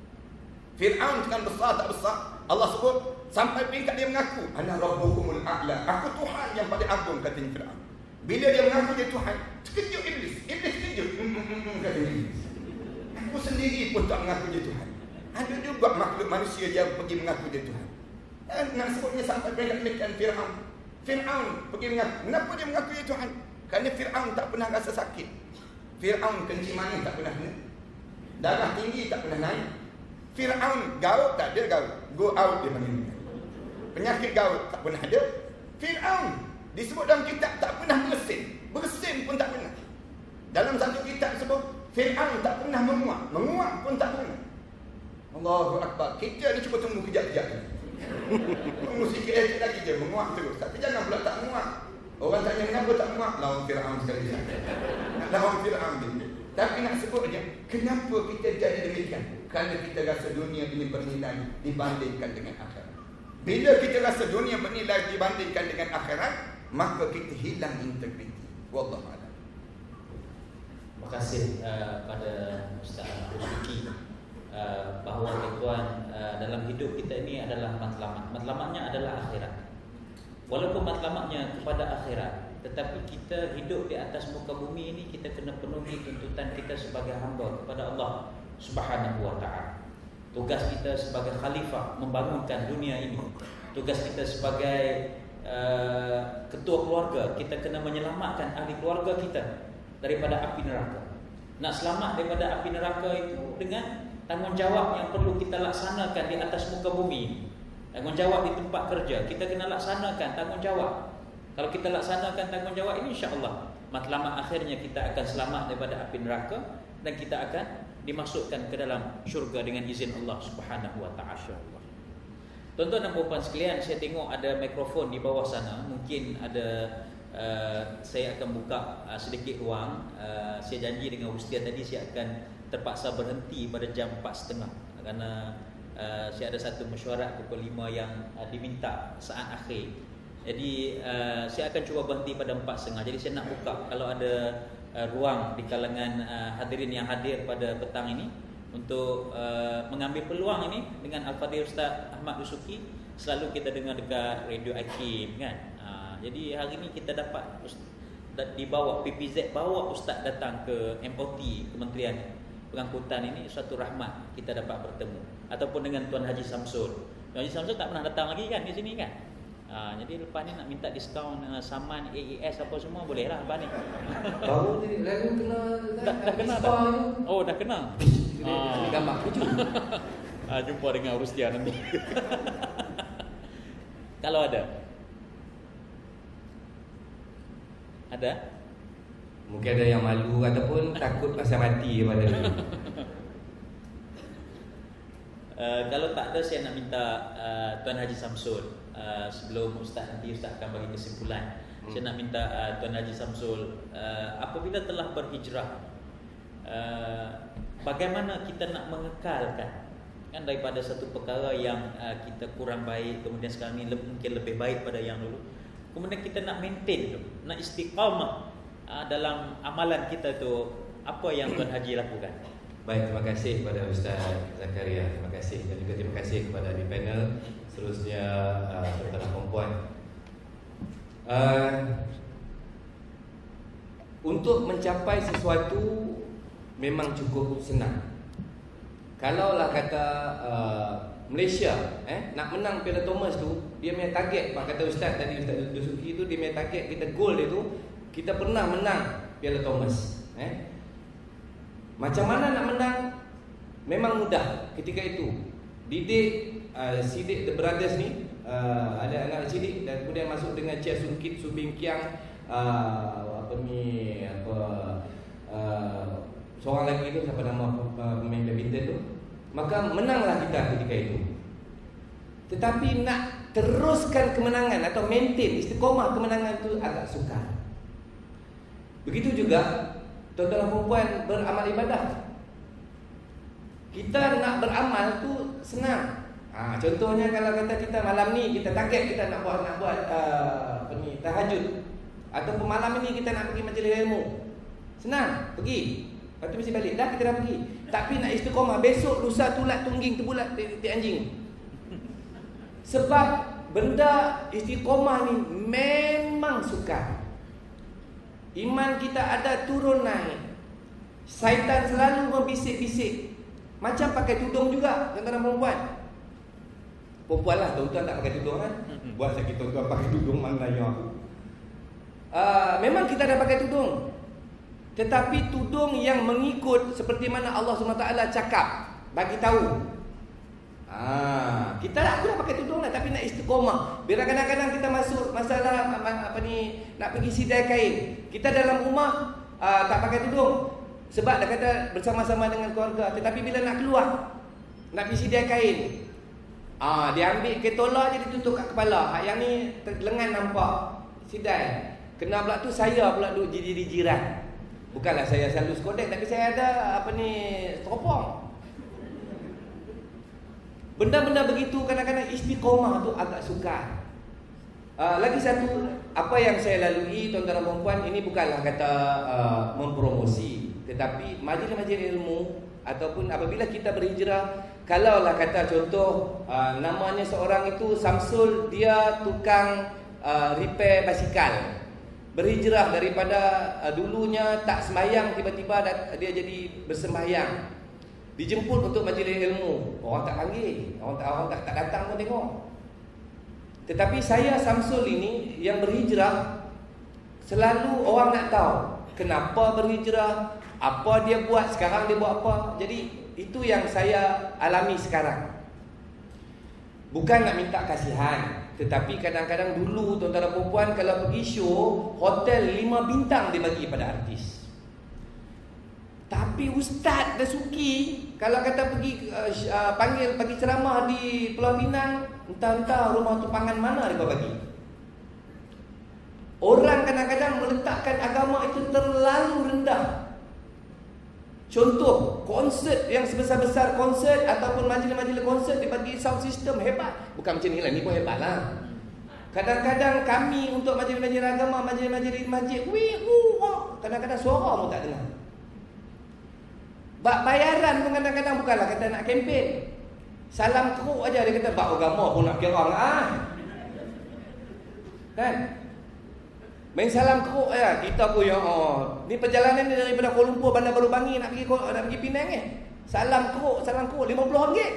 Speaker 2: Fir'aun kan besar tak besar, Allah sebut sampai peringkat dia mengaku ana rabbukumul a'la, aku Tuhan yang paling agung, katanya Fir'aun. Bila dia mengaku dia Tuhan, terkejut iblis. Iblis terkejut. Kata iblis, aku sendiri pun tak mengaku dia Tuhan. Ada juga makhluk manusia yang pergi mengaku dia Tuhan. Nak sebutnya sampai peringkat demikian Fir'aun. Fir'aun pergi mengaku. Kenapa dia mengaku dia Tuhan? Kerana Fir'aun tak pernah rasa sakit. Fir'aun kencing manis tak pernah naik. Darah tinggi tak pernah naik. Fir'aun gaut tak ada gaut. Go out dia panggil. Penyakit gaut tak pernah ada. Fir'aun Disebut dalam kitab tak pernah bersin. Bersin pun tak pernah. Dalam satu kitab sebut Fir'aun tak pernah menguap. Menguap pun tak pernah. Allahu Akbar. Kita ni cuba tunggu kejap-kejap. Tunggu sikit lagi je. Menguap terus. Tapi jangan pula tak menguap. Orang tanya kenapa tak menguap? Lawan Fir'aun sekali. Nak lawan Fir'aun je. Tapi nak sebut je, kenapa kita jadi demikian? Kerana kita rasa dunia ini bernilai dibandingkan dengan akhirat. Bila kita rasa dunia bernilai dibandingkan dengan akhirat, maka kita hilang integriti. Wallahu a'lam.
Speaker 1: Terima kasih uh, pada Ustaz Rusiki uh, bahawa tuan uh, dalam hidup kita ini adalah matlamat. Matlamatnya adalah akhirat. Walaupun matlamatnya kepada akhirat, tetapi kita hidup di atas muka bumi ini, kita kena penuhi tuntutan kita sebagai hamba kepada Allah Subhanahu wa ta'ala. Tugas kita sebagai khalifah membangunkan dunia ini. Tugas kita sebagai uh, ketua keluarga, kita kena menyelamatkan ahli keluarga kita daripada api neraka. Nak selamat daripada api neraka itu dengan tanggungjawab yang perlu kita laksanakan di atas muka bumi. Tanggungjawab di tempat kerja, kita kena laksanakan tanggungjawab. Kalau kita laksanakan tanggungjawab ini, insya-Allah matlamat akhirnya kita akan selamat daripada api neraka dan kita akan dimasukkan ke dalam syurga dengan izin Allah Subhanahu wa ta'ala. Tuan-tuan dan puan-puan sekalian, saya tengok ada mikrofon di bawah sana. Mungkin ada uh, saya akan buka uh, sedikit ruang. uh, Saya janji dengan Ustia tadi saya akan terpaksa berhenti pada jam empat tiga puluh kerana uh, saya ada satu mesyuarat pukul lima yang uh, diminta saat akhir. Jadi uh, saya akan cuba berhenti pada empat tiga puluh. Jadi saya nak buka kalau ada uh, ruang di kalangan uh, hadirin yang hadir pada petang ini untuk uh, mengambil peluang ini dengan Al-Fadhil Ustaz Ahmad Dusuki. Selalu kita dengar dekat Radio Hakim kan. Uh, jadi hari ini kita dapat dibawa P P Z, bawa Ustaz datang ke M O T Kementerian Pengangkutan ini, suatu rahmat kita dapat bertemu. Ataupun dengan Tuan Haji Samsul. Tuan Haji Samsul tak pernah datang lagi kan di sini kan. Ha, jadi lepas ni nak minta diskaun uh, saman A E S apa semua boleh lah lepas ni.
Speaker 3: Baru tadi lagu kena
Speaker 1: dah, dah kena dah. Oh dah kena.
Speaker 3: Ini gambar lucu.
Speaker 1: Ah, jumpa dengan Rustia nanti. Kalau ada. Ada?
Speaker 3: Mungkin ada yang malu ataupun takut pasal mati pada dia.
Speaker 1: Uh, kalau tak ada, saya nak minta uh, Tuan Haji Samsul uh, sebelum Ustaz nanti Ustaz akan bagi kesimpulan. hmm. Saya nak minta uh, Tuan Haji Samsul, uh, apabila telah berhijrah, uh, bagaimana kita nak mengekalkan kan daripada satu perkara yang uh, kita kurang baik, kemudian sekarang ni le- mungkin lebih baik pada yang dulu, kemudian kita nak maintain tu, nak istiqamah uh, dalam amalan kita tu. Apa yang Tuan Haji lakukan?
Speaker 3: Baik, terima kasih kepada Ustaz Zakaria. Terima kasih dan juga terima kasih kepada di panel. Seterusnya uh, tuan-tuan dan puan-puan. Uh, untuk mencapai sesuatu memang cukup senang. Kalaulah kata uh, Malaysia eh nak menang Piala Thomas tu, dia punya target, mak kata Ustaz tadi, Ustaz Dusuki tu, dia punya target, kita goal dia tu, kita pernah menang Piala Thomas. Eh Macam mana nak menang? Memang mudah ketika itu. Didik uh, Sidik The Brothers ni, uh, ada anak cilik dan kemudian masuk dengan Chia Sukit Subing Kiang, uh, apa ni apa uh, seorang lagi tu, siapa nama uh, pemain badminton tu. Maka menanglah kita ketika itu. Tetapi nak teruskan kemenangan atau maintain istiqomah kemenangan tu agak sukar. Begitu juga tuan-tuan dan puan beramal ibadah. Kita nak beramal tu senang. Ha, contohnya kalau kata kita malam ni kita target kita nak buat nak buat uh, apa ni tahajud, ataupun malam ni kita nak pergi majlis ilmu. Senang, pergi. Lepas tu mesti balik. Dah kita dah pergi. Tapi nak istiqamah, besok lusa tulat tungging terbulat di anjing. Sebab benda istiqamah ni memang sukar. Iman kita ada turun naik. Syaitan selalu membisik-bisik. Macam pakai tudung juga, tuan-tuan dan perempuan. Perempuan lah, tuan-tuan tak pakai tudung kan? Buat sakit tuan-tuan pakai tudung, mana yang aku uh, memang kita dah pakai tudung, tetapi tudung yang mengikut seperti mana Allah subhanahu wa taala cakap, bagi tahu. uh, Ah, kita lah, aku dah pakai tudung lah, tapi nak istiqomah. Biar kadang-kadang kita masuk masalah apa ni, nak pergi sidai kain. Kita dalam rumah uh, tak pakai tudung sebab dah kata bersama-sama dengan keluarga. Tetapi bila nak keluar, nak pergi sidai kain, ah, dia ambil ketola je ditutup kat kepala. Hak yang ni lengan nampak sidai. Kena pula tu saya pula duduk jadi jiran. Bukanlah saya selalu skodek, tapi saya ada apa ni, teropong. Benda-benda begitu kadang-kadang istiqomah tu agak sukar. Uh, lagi satu, apa yang saya lalui tuan-tuan dan puan, ini bukanlah kata uh, mempromosi, tetapi majlis-majlis ilmu ataupun apabila kita berhijrah, kalaulah kata contoh uh, namanya seorang itu Samsul, dia tukang uh, repair basikal. Berhijrah daripada uh, dulunya tak sembahyang, tiba-tiba dia jadi bersembahyang. Dijemput untuk majlis ilmu, orang tak panggil, orang tak, orang tak, tak datang pun tengok. Tetapi saya Samsul ini yang berhijrah, selalu orang nak tahu kenapa berhijrah, apa dia buat, sekarang dia buat apa. Jadi itu yang saya alami sekarang. Bukan nak minta kasihan, tetapi kadang-kadang dulu tuan-tuan dan puan, kalau pergi show, hotel lima bintang dia bagi pada artis. Tapi ustaz Dasuki kalau kata pergi uh, uh, panggil bagi ceramah di Pulau Pinang, entah-entah rumah tumpangan mana dia bagi. Orang kadang-kadang meletakkan agama itu terlalu rendah. Contoh, konsert yang sebesar-besar konsert ataupun majlis-majlis konsert dia bagi sound system hebat. Bukan macam ni lah, ni pun hebat lah. Kadang-kadang kami untuk majlis-majlis agama, majlis-majlis masjid, wih, uh, kadang-kadang suara pun tak dengar. Bak bayaran pun kadang-kadang bukanlah kata nak kempen. Salam keruk aja dia kata bak agama pun nak kira ah. Kan? Main salam keruk aja kita pun ya oh. Ni perjalanan ni daripada Kuala Lumpur Bandar Baru Bangi nak pergi nak pergi Penang eh. Salam keruk, salam keruk lima puluh ringgit.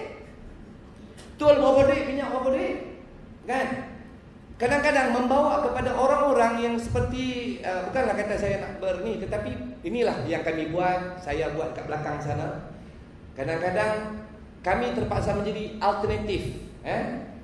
Speaker 3: Tol berapa duit, minyak berapa duit? Kan? Kadang-kadang membawa kepada orang-orang yang seperti uh, bukanlah kata saya nak berni, tetapi inilah yang kami buat, saya buat kat belakang sana. Kadang-kadang kami terpaksa menjadi alternatif, eh?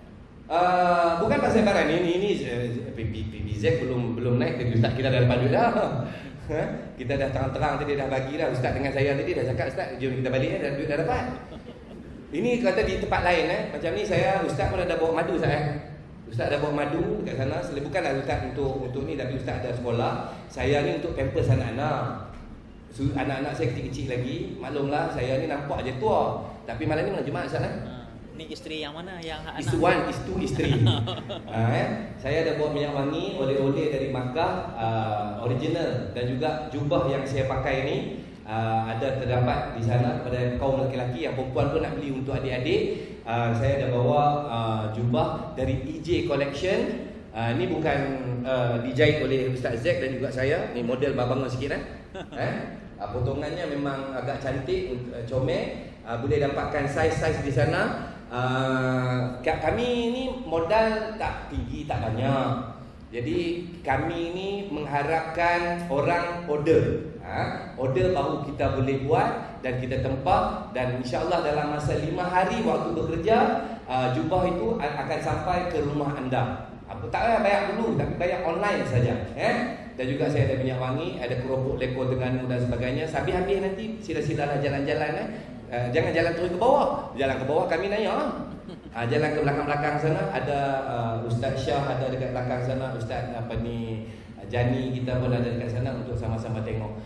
Speaker 3: Uh, bukan pasal barang ini ini P B Z belum belum naik ke ustaz, kita dah dapat duit dah. Kita dah terang-terang tadi dah bagi dah, ustaz dengan saya tadi dah cakap ustaz jom kita balik eh, dah duit dah dapat. Ini kata di tempat lain eh, macam ni saya ustaz pun ada bawa madu saya. Ustaz ada bawa madu dekat sana. Bukanlah ustaz untuk untuk ni, tapi ustaz ada sekolah. Saya ni untuk pampers anak-anak. Anak-anak saya kecil-kecil lagi. Maklumlah saya ni nampak je tua, tapi malam ni malam Jumaat ustaz eh.
Speaker 1: Ni isteri yang mana yang anak?
Speaker 3: Is one, is two isteri. ha, eh? Saya ada bawa minyak wangi, oleh-oleh dari Makkah, uh, original, dan juga jubah yang saya pakai ni uh, ada terdapat di sana kepada kaum lelaki-lelaki yang perempuan pun nak beli untuk adik-adik. Uh, saya ada bawa uh, jubah dari E J Collection. Uh, ni bukan uh, dijahit oleh Ustaz Zack dan juga saya. Ni model bangun sikit eh. eh? Uh, potongannya memang agak cantik, uh, comel. Uh, boleh dapatkan saiz-saiz di sana. Uh, kami ni modal tak tinggi, tak banyak. Jadi kami ni mengharapkan orang order. Ha? Order baru kita boleh buat dan kita tempat. Dan insyaAllah dalam masa lima hari waktu bekerja, uh, jubah itu akan sampai ke rumah anda. Apa tak payah bayar dulu, tapi bayar online saja. Eh? Dan juga saya ada minyak wangi, ada kerupuk lekor Terengganu dan sebagainya. Habis-habis nanti sila-silalah jalan-jalan. Eh? Uh, jangan jalan terus ke bawah. Jalan ke bawah kami nanya lah. uh, Jalan ke belakang-belakang sana. Ada uh, Ustaz Syah ada dekat belakang sana. Ustaz apa ni uh, Jani kita pun ada dekat sana untuk sama-sama tengok.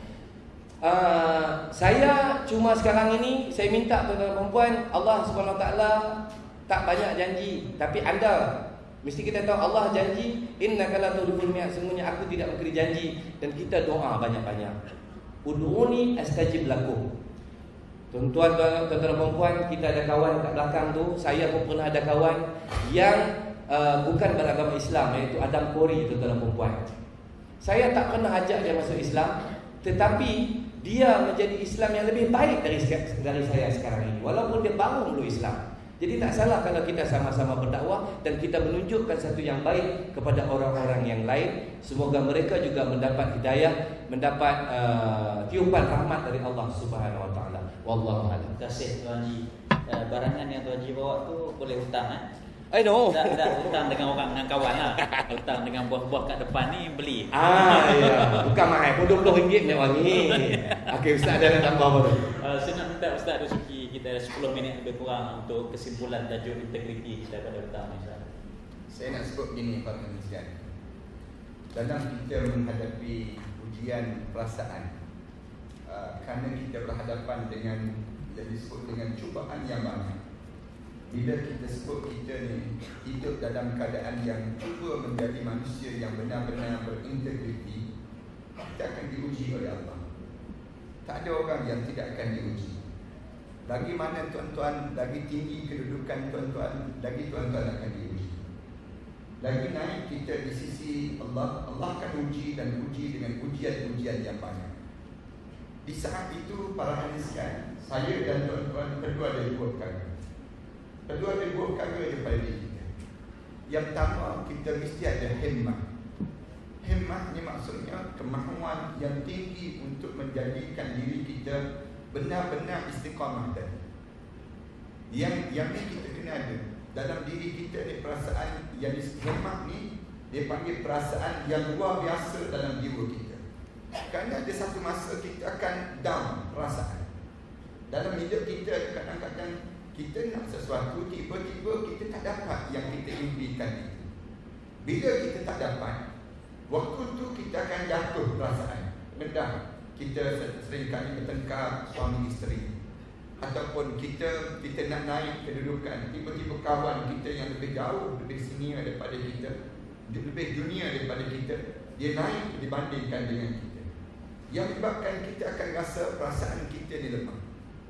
Speaker 3: uh, Saya cuma sekarang ini saya minta tuan-tuan dan puan, Allah subhanahu wa taala tak banyak janji, tapi anda mesti kita tahu Allah janji innaka la tuliful mi'ad, semuanya aku tidak memberi janji. Dan kita doa banyak-banyak. Ud'uni astajib lakum. Tuan-tuan dan puan, kita ada kawan kat belakang tu. Saya pun pernah ada kawan yang uh, bukan beragama Islam, iaitu Adam Kori, tuan-tuan dan puan. Saya tak pernah ajak dia masuk Islam, tetapi dia menjadi Islam yang lebih baik dari dari saya sekarang ini, walaupun dia baru meluk Islam. Jadi tak salah kalau kita sama-sama berdakwah dan kita menunjukkan satu yang baik kepada orang-orang yang lain. Semoga mereka juga mendapat hidayah, mendapat uh, tiupan rahmat dari Allah Subhanahu wa taala. Wallahu a'lam.
Speaker 1: Terima kasih Tuan Haji. uh, barangan yang Tuan Haji bawa tu boleh hutang eh?
Speaker 3: I know.
Speaker 1: Tak, tak hutang dengan orang, dengan kawan lah. Hutang dengan buah-buah kat depan ni beli.
Speaker 3: Ah, ya. Bukan mahal pun dua puluh ringgit nak wangi. Okey, Ustaz ada nak tambah apa tu?
Speaker 1: Uh, saya nak minta Ustaz Dusuki kita ada sepuluh minit lebih kurang untuk kesimpulan tajuk integriti kita pada petang ni.
Speaker 2: Saya nak sebut gini para penonton. Dalam kita menghadapi ujian perasaan, uh, kerana kita berhadapan dengan yang disebut dengan cubaan yang banyak. Bila kita sebut kita ni hidup dalam keadaan yang cuba menjadi manusia yang benar-benar berintegriti, kita akan diuji oleh Allah. Tak ada orang yang tidak akan diuji. Lagi mana tuan-tuan, lagi tinggi kedudukan tuan-tuan, lagi tuan-tuan akan diuji. Lagi naik kita di sisi Allah, Allah akan uji dan uji dengan ujian-ujian yang banyak. Di saat itu para hadisan, saya dan tuan-tuan kedua ada dua perkara. Kedua ada dua perkara daripada diri kita. Yang pertama, kita mesti ada himmah. Himmah ni maksudnya kemahuan yang tinggi untuk menjadikan diri kita benar-benar istiqamah tadi. Yang yang ni kita kena ada dalam diri kita ni, perasaan yang himmah ni dia panggil perasaan yang luar biasa dalam jiwa kita. Kerana ada satu masa kita akan down perasaan. Dalam hidup kita kadang-kadang kita nak sesuatu, tiba-tiba kita tak dapat yang kita impikan itu. Bila kita tak dapat, waktu tu kita akan jatuh perasaan. Rendah. Kita seringkali bertengkar suami isteri. Ataupun kita kita nak naik kedudukan, tiba-tiba kawan kita yang lebih jauh, lebih senior daripada kita, lebih dunia daripada kita, dia naik dibandingkan dengan kita. Yang menyebabkan kita akan rasa perasaan kita ni lemah.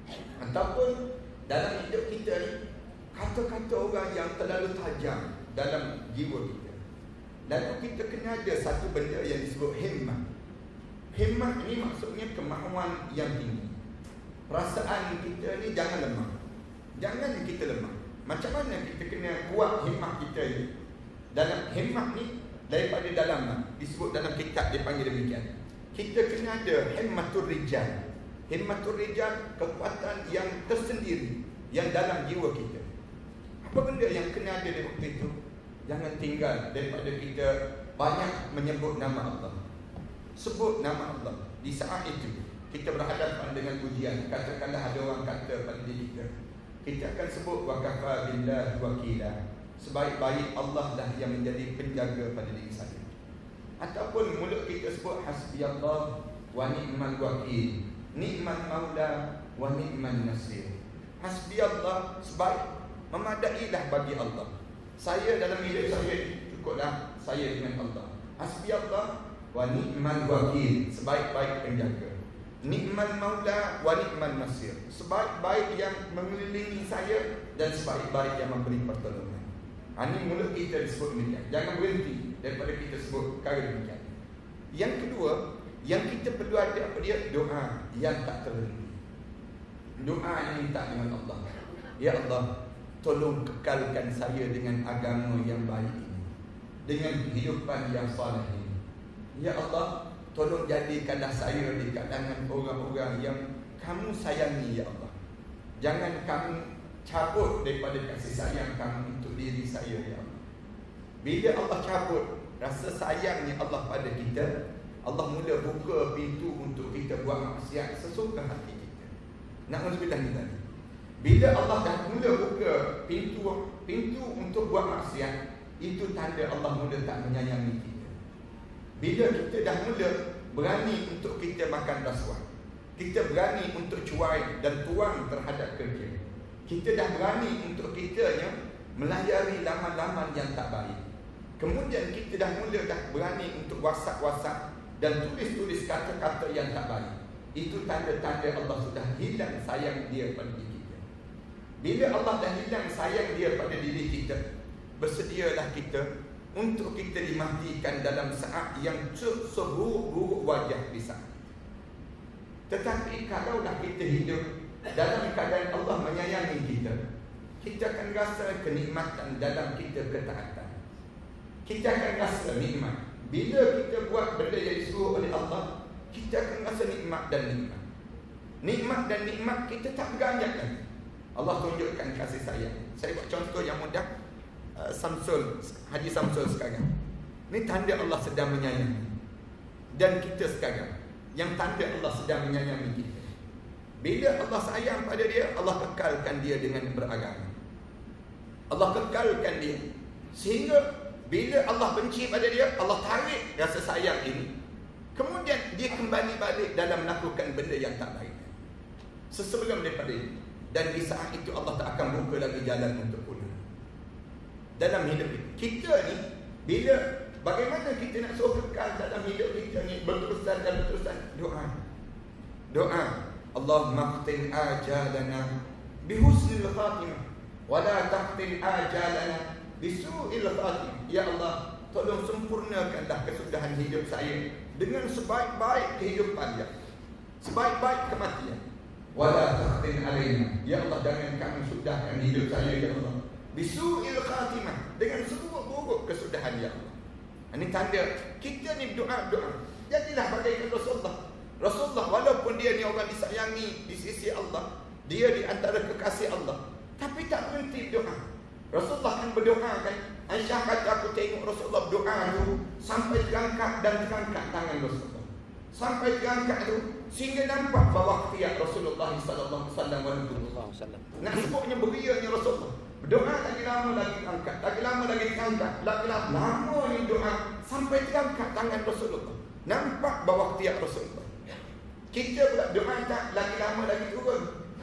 Speaker 2: Ataupun dalam hidup kita ni, kata-kata orang yang terlalu tajam dalam jiwa kita. Lalu kita kena ada satu benda yang disebut himmah. Himmah ni maksudnya kemahuan yang tinggi. Perasaan kita ni jangan lemah. Jangan kita lemah. Macam mana kita kena kuat himmah kita ni? Dalam himmah ni daripada dalam, disebut dalam kitab dia panggil demikian. Kita kena ada himmatul rijal. Himmatul rijal, kekuatan yang tersendiri yang dalam jiwa kita. Apa benda yang kena ada di waktu itu? Jangan tinggal daripada kita banyak menyebut nama Allah. Sebut nama Allah. Di saat itu kita berhadapan dengan ujian. Katakanlah ada orang kata pada diri kita, kita akan sebut wa kafa billahi wakila. Sebaik-baik Allah dah yang menjadi penjaga pada diri saya. Ataupun mulut kita sebut hasbiyallah wa ni'mal wakil, ni'mal maula wa ni'man nasir. Hasbiyallah, sebaik, memadailah bagi Allah. Saya dalam hidup saya cukuplah saya dengan Allah. Hasbiyallah wa ni'mal wakil, sebaik-baik penjaga. Ni'mal maula wa ni'man nasir, sebaik-baik yang mengelilingi saya dan sebaik-baik yang memberi pertolongan. Ini mulut kita disebut demikian. Jangan berhenti daripada kita sebut perkara demikian. Yang kedua, yang kita perlu ada apa dia? Doa yang tak terhenti. Doa yang minta dengan Allah. Ya Allah, tolong kekalkan saya dengan agama yang baik ini, dengan kehidupan yang saleh ini. Ya Allah, tolong jadikanlah saya di kalangan orang-orang yang kamu sayangi, ya Allah. Jangan kamu cabut daripada kasih sayang kamu untuk diri saya, ya Allah. Bila Allah cabut rasa sayangnya Allah pada kita, Allah mula buka pintu untuk kita buat maksiat sesuka hati kita. Na'udzubillah min dzalik. Bila Allah dah mula buka pintu pintu untuk buat maksiat, itu tanda Allah mula tak menyayangi kita. Bila kita dah mula berani untuk kita makan rasuah, kita berani untuk cuai dan tuang terhadap kerja, kita dah berani untuk kitanya melayari laman-laman yang tak baik, kemudian kita dah mula dah berani untuk whatsapp-whatsapp dan tulis-tulis kata-kata yang tak baik, itu tanda-tanda Allah sudah hilang sayang dia pada diri kita. Bila Allah dah hilang sayang dia pada diri kita, bersedialah kita untuk kita dimatikan dalam saat yang seburuk-buruk wajah di saat. Tetapi kalaulah kita hidup dalam keadaan Allah menyayangi kita, kita akan rasa kenikmatan dalam kita ketaatan. Kita akan rasa nikmat. Bila kita buat benda yang disuruh oleh Allah, kita akan rasa nikmat dan nikmat. Nikmat dan nikmat kita tak beranjak lagi. Allah tunjukkan kasih sayang. Saya buat contoh yang mudah. uh, Samsul, Haji Samsul sekarang. Ini tanda Allah sedang menyayangi. Dan kita sekarang, yang tanda Allah sedang menyayangi kita. Bila Allah sayang pada dia, Allah kekalkan dia dengan beragama. Allah kekalkan dia. Sehingga bila Allah benci pada dia, Allah tarik rasa sayang ini. Kemudian dia kembali balik dalam melakukan benda yang tak baik. Sesebelum daripada ini. Dan di saat itu Allah tak akan buka lagi jalan untuk pulang. Dalam hidup kita, kita ni, bila bagaimana kita nak suruh kekal dalam hidup kita ni, berterusan dan berterusan? Doa. Doa. Allahumma qtin ajalana bihusnil khatimah wala taqtin ajalana bisu'il khatimah. Ya Allah, tolong sempurnakanlah kesudahan hidup saya dengan sebaik-baik kehidupan ya, sebaik-baik kematian. Wala taqtin alaina. Ya Allah, jangan kamu sudahkan hidup saya ya Allah bisu'il khatimah, dengan seburuk-buruk kesudahan ya Allah. Ini tanda kita ni berdoa-doa. Jadilah bagaikan Rasulullah. Rasulullah walaupun dia ni orang disayangi di sisi Allah, dia di antara kekasih Allah, tapi tak berhenti berdoa. Rasulullah kan berdoa kan. Aisyah kata aku tengok Rasulullah berdoa tu sampai terangkat dan terangkat tangan Rasulullah. Sampai terangkat tu sehingga nampak bahawa tiap Rasulullah sallallahu alaihi wasallam. Nak sebutnya berianya Rasulullah. Berdoa lagi lama lagi terangkat, lagi lama lagi terangkat, lagi lama lama ni doa sampai terangkat tangan Rasulullah. Nampak bahawa tiap Rasulullah. Kita pula doa tak lagi lama lagi turun.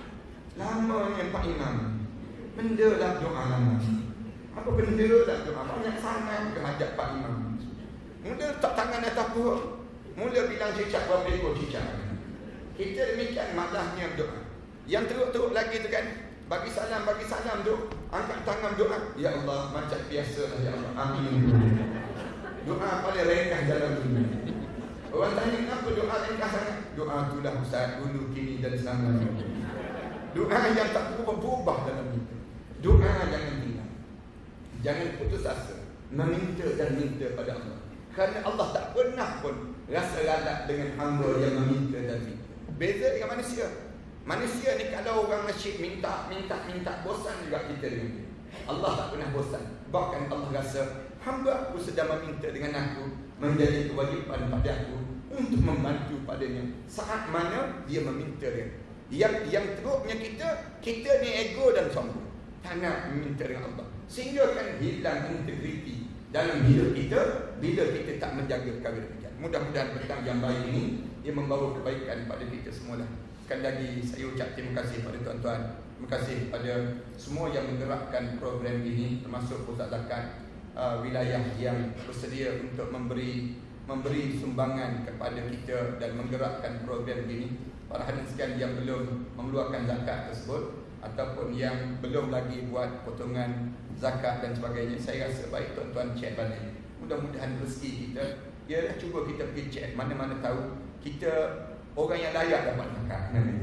Speaker 2: Lamanya Pak Imam. Benda lah doa lama. Apa benda lah doa? Banyak sangat kehadap Pak Imam. Mula letak tangan atas perut. Mula bilang cicak berapa ekor cicak. Kita demikian malahnya doa. Yang teruk-teruk lagi tu kan, bagi salam, bagi salam tu, angkat tangan doa. Ya Allah, macam biasa lah ya Allah. Amin. Doa paling ringkas dalam dunia. Orang tanya kenapa doa ringkas sangat? Doa itulah Ustaz, dulu, kini dan selamanya. Doa yang tak berubah-ubah dalam kita. Doa jangan tinggal. Jangan putus asa. Meminta dan minta pada Allah. Kerana Allah tak pernah pun rasa lalat dengan hamba yang meminta dan minta. Beza dengan manusia. Manusia ni kalau orang nasyid minta, minta, minta, bosan juga kita dengan dia. Allah tak pernah bosan. Bahkan Allah rasa hamba aku sedang meminta dengan aku, menjadi kewajipan pada aku untuk membantu padanya saat mana dia meminta dia. Yang yang teruknya kita, kita ni ego dan sombong. Tak nak meminta dengan Allah. Sehingga kan hilang integriti dalam hidup kita bila kita tak menjaga perkara demikian. Mudah-mudahan petang yang baik ini ia membawa kebaikan pada kita semualah. Sekali lagi saya ucap terima kasih pada tuan-tuan. Terima kasih kepada semua yang menggerakkan program ini, termasuk Pusat Zakat uh, wilayah yang bersedia untuk memberi memberi sumbangan kepada kita dan menggerakkan program ini. Para hadirin sekalian yang belum mengeluarkan zakat tersebut ataupun yang belum lagi buat potongan zakat dan sebagainya, saya rasa baik tuan-tuan cek balik. Mudah-mudahan rezeki kita, ialah cuba kita pergi cek, mana-mana tahu kita orang yang layak dapat zakat.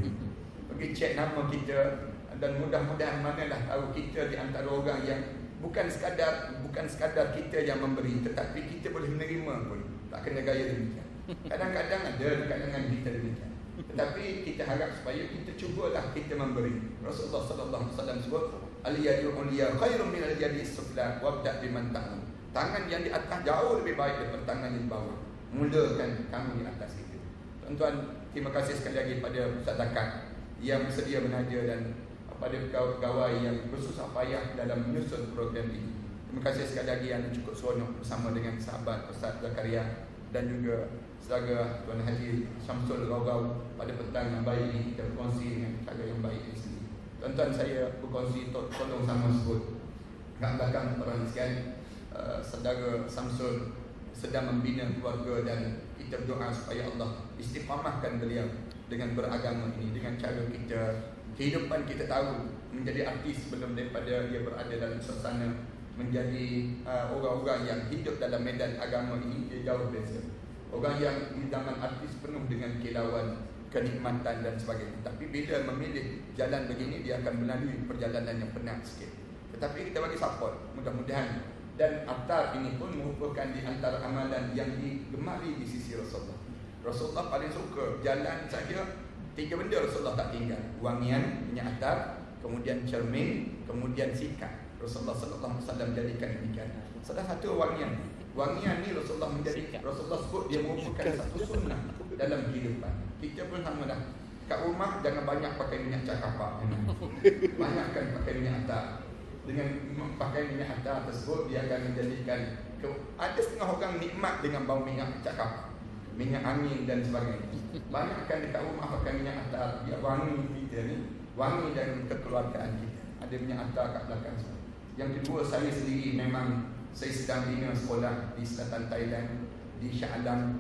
Speaker 2: Pergi cek nama kita dan mudah-mudahan manalah tahu kita di antara orang yang bukan sekadar bukan sekadar kita yang memberi, tetapi kita boleh menerima pun. Tak kena gaya demikian. Kadang-kadang ada di kalangan kita demikian. Tetapi kita harap supaya kita cubalah kita memberi. Rasulullah sallallahu alaihi wasallam sebut, al-yadul ulya khairum min al-yadis sufla wabda biman ta'lam. Tangan yang di atas jauh lebih baik daripada tangan yang di bawah. Mulakan kamu di atas itu. Tuan-tuan, terima kasih sekali lagi pada Pusat Zakat yang bersedia menaja dan pada pegawai yang bersusah payah dalam menyusun program ini. Terima kasih sekali lagi yang cukup seronok bersama dengan sahabat Ustaz Zakaria dan juga saudara Tuan Haji Syamsul Gaugau pada petang yang baik ini. Kita berkongsi dengan cara yang baik di sini. Tuan-tuan, saya berkongsi tolong sama sebut kat belakang orang sekalian, uh, saudara Syamsul sedang membina keluarga dan kita berdoa supaya Allah istiqamahkan beliau dengan beragama ini, dengan cara kita kehidupan kita tahu menjadi artis sebelum daripada dia berada dalam suasana menjadi uh, orang-orang yang hidup dalam medan agama ini, dia jauh beza. Orang yang di zaman artis penuh dengan kilauan, kenikmatan dan sebagainya. Tapi bila memilih jalan begini, dia akan melalui perjalanan yang penat sikit. Tetapi kita bagi support, mudah-mudahan. Dan aktar ini pun merupakan di antara amalan yang digemari di sisi Rasulullah. Rasulullah paling suka jalan saja, tiga benda Rasulullah tak tinggal: wangian, minyak atar, kemudian cermin, kemudian sikat. Rasulullah sallallahu alaihi wasallam jadikan demikian. Salah satu wangian. Wangian ni Rasulullah menjadi Rasulullah sebut dia merupakan satu sunnah dalam kehidupan. Kita pun sama dah. Kat rumah jangan banyak pakai minyak cakapak. Banyakkan pakai minyak atar. Dengan pakai minyak atar tersebut dia akan menjadikan ke, ada setengah orang nikmat dengan bau minyak cakapak, minyak angin dan sebagainya. Banyakkan dekat rumah pakai minyak atar, biar wangi kita ni, wangi dan kekeluargaan kita. Ada minyak atar kat belakang semua. Yang kedua, saya sendiri memang saya sedang bina sekolah di selatan Thailand, di Shah Alam,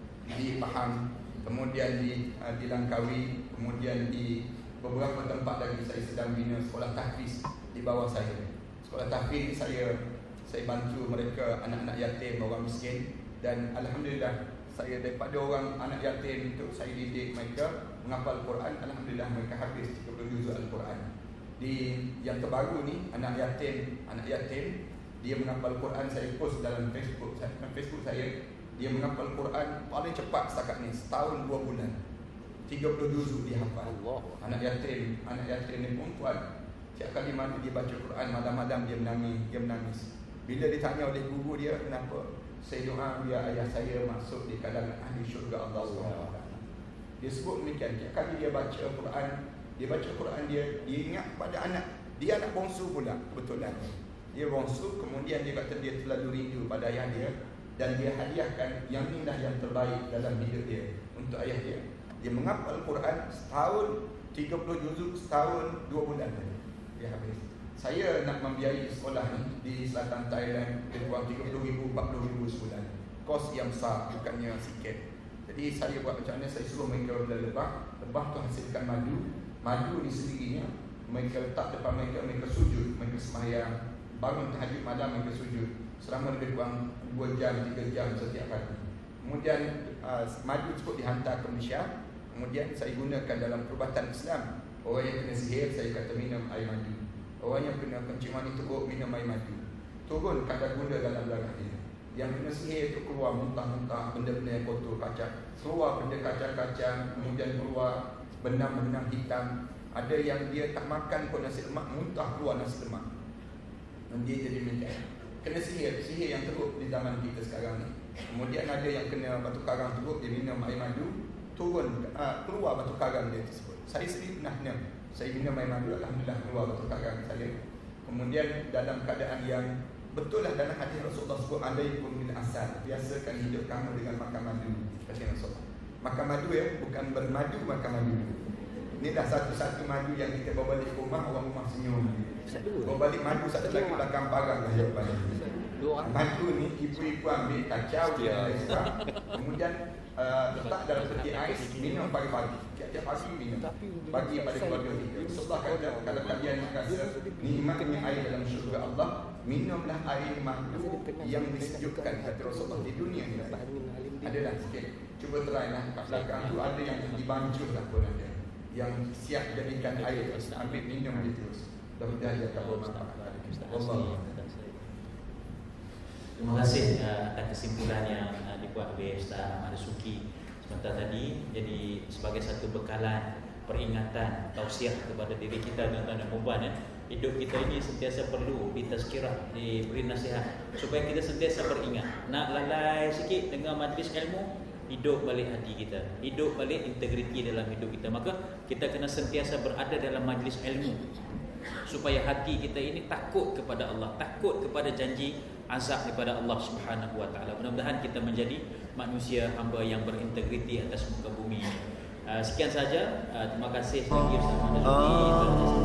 Speaker 2: di Pahang, kemudian di uh, di Langkawi, kemudian di beberapa tempat lagi saya sedang bina sekolah tahfiz di bawah saya. Sekolah tahfiz saya saya bantu mereka anak-anak yatim, orang miskin, dan alhamdulillah saya daripada orang anak yatim itu saya didik mereka menghafal Quran. Alhamdulillah mereka habis tiga puluh juzuk Al-Quran. Di yang terbaru ni anak yatim, anak yatim dia menghafal Quran, saya post dalam Facebook saya, Facebook saya, dia menghafal Quran paling cepat setakat ni, setahun dua bulan. tiga puluh juzuk dia hafal. Anak yatim, anak yatim ni perempuan. Setiap kali mana dia baca Quran malam-malam dia menangis, dia menangis. Bila ditanya oleh guru dia kenapa, saya doa biar ayah saya masuk di kalangan ahli syurga Allah subhanahu wa taala. Dia sebut demikian. Setiap kali dia baca Quran, dia baca Quran dia, dia ingat pada anak, dia anak bongsu pula kebetulan. Dia bongsu, kemudian dia kata dia terlalu rindu pada ayah dia, dan dia hadiahkan yang inilah yang terbaik dalam hidup dia untuk ayah dia. Dia menghafal Quran setahun tiga puluh juzuk, setahun dua bulan dia habis. Saya nak membiayai sekolah ni di selatan Thailand lebih kurang tiga puluh ribu, empat puluh ribu sebulan. Kos yang besar, bukannya sikit. Jadi saya buat macam mana, saya suruh mereka bela lebah. Lebah tu hasilkan madu. Madu ni sendirinya mereka letak depan mereka, mereka sujud, mereka sembahyang, bangun tahajud malam mereka sujud selama lebih kurang dua jam, tiga jam setiap hari. Kemudian uh, madu tersebut dihantar ke Malaysia. Kemudian saya gunakan dalam perubatan Islam. Orang yang kena sihir saya kata minum air madu. Orang yang kena kencing manis teruk minum air madu. Turun kadar gula dalam darah dia. Yang kena sihir itu keluar muntah-muntah benda-benda yang kotor, kacang. Keluar benda kacang-kacang, kemudian keluar benang-benang hitam. Ada yang dia tak makan pun nasi lemak, muntah keluar nasi lemak. Dan dia jadi macam kena sihir, sihir yang teruk di zaman kita sekarang ni. Kemudian ada yang kena batu karang teruk, dia minum air madu, turun uh, keluar batu karang dia tersebut. Saya sendiri pernah minum. Saya minum air madu, alhamdulillah keluar batu karang saya. Kemudian dalam keadaan yang betul lah dalam hadis Rasulullah sebut alaikum bil asal, biasakan hidup kamu dengan makan madu, kata Rasulullah. Makan madu ya, bukan bermadu, makan madu. Ini dah satu-satu madu yang kita bawa balik ke rumah, orang rumah senyum. Bawa balik madu satu lagi belakang pagar lah jawapan. Madu ni ibu-ibu ambil kacau dia, kemudian uh, letak dalam peti ais, minum pagi-pagi. Tiap-tiap pagi minum. Bagi pada keluarga kita. Rasulullah kata kalau kalian rasa nikmatnya air dalam syurga Allah, minumlah air madu yang disejukkan, kata Rasulullah, di dunia ni. Adalah sikit. Cuba try lah. Kat belakang tu ada yang dibancuh lah pun ada, yang siap jadikan air, ambil minum dia terus. Mudah-mudahan dia akan bermanfaat. Allah.
Speaker 1: Terima kasih uh, atas kesimpulan yang uh, dibuat oleh Ustaz Ahmad Suki sebentar tadi. Jadi sebagai satu bekalan, peringatan, tausiah kepada diri kita dan tuan-tuan dan puan, ya. Hidup kita ini sentiasa perlu ditazkirah, diberi nasihat supaya kita sentiasa beringat. Nak lalai sikit dengan majlis ilmu, hidup balik hati kita, hidup balik integriti dalam hidup kita. Maka kita kena sentiasa berada dalam majlis ilmu supaya hati kita ini takut kepada Allah, takut kepada janji azab daripada Allah Subhanahu wa taala. Mudah-mudahan kita menjadi manusia hamba yang berintegriti atas muka bumi ini. Uh, sekian saja. Uh, terima kasih sekali Ustaz Ahmad Suki.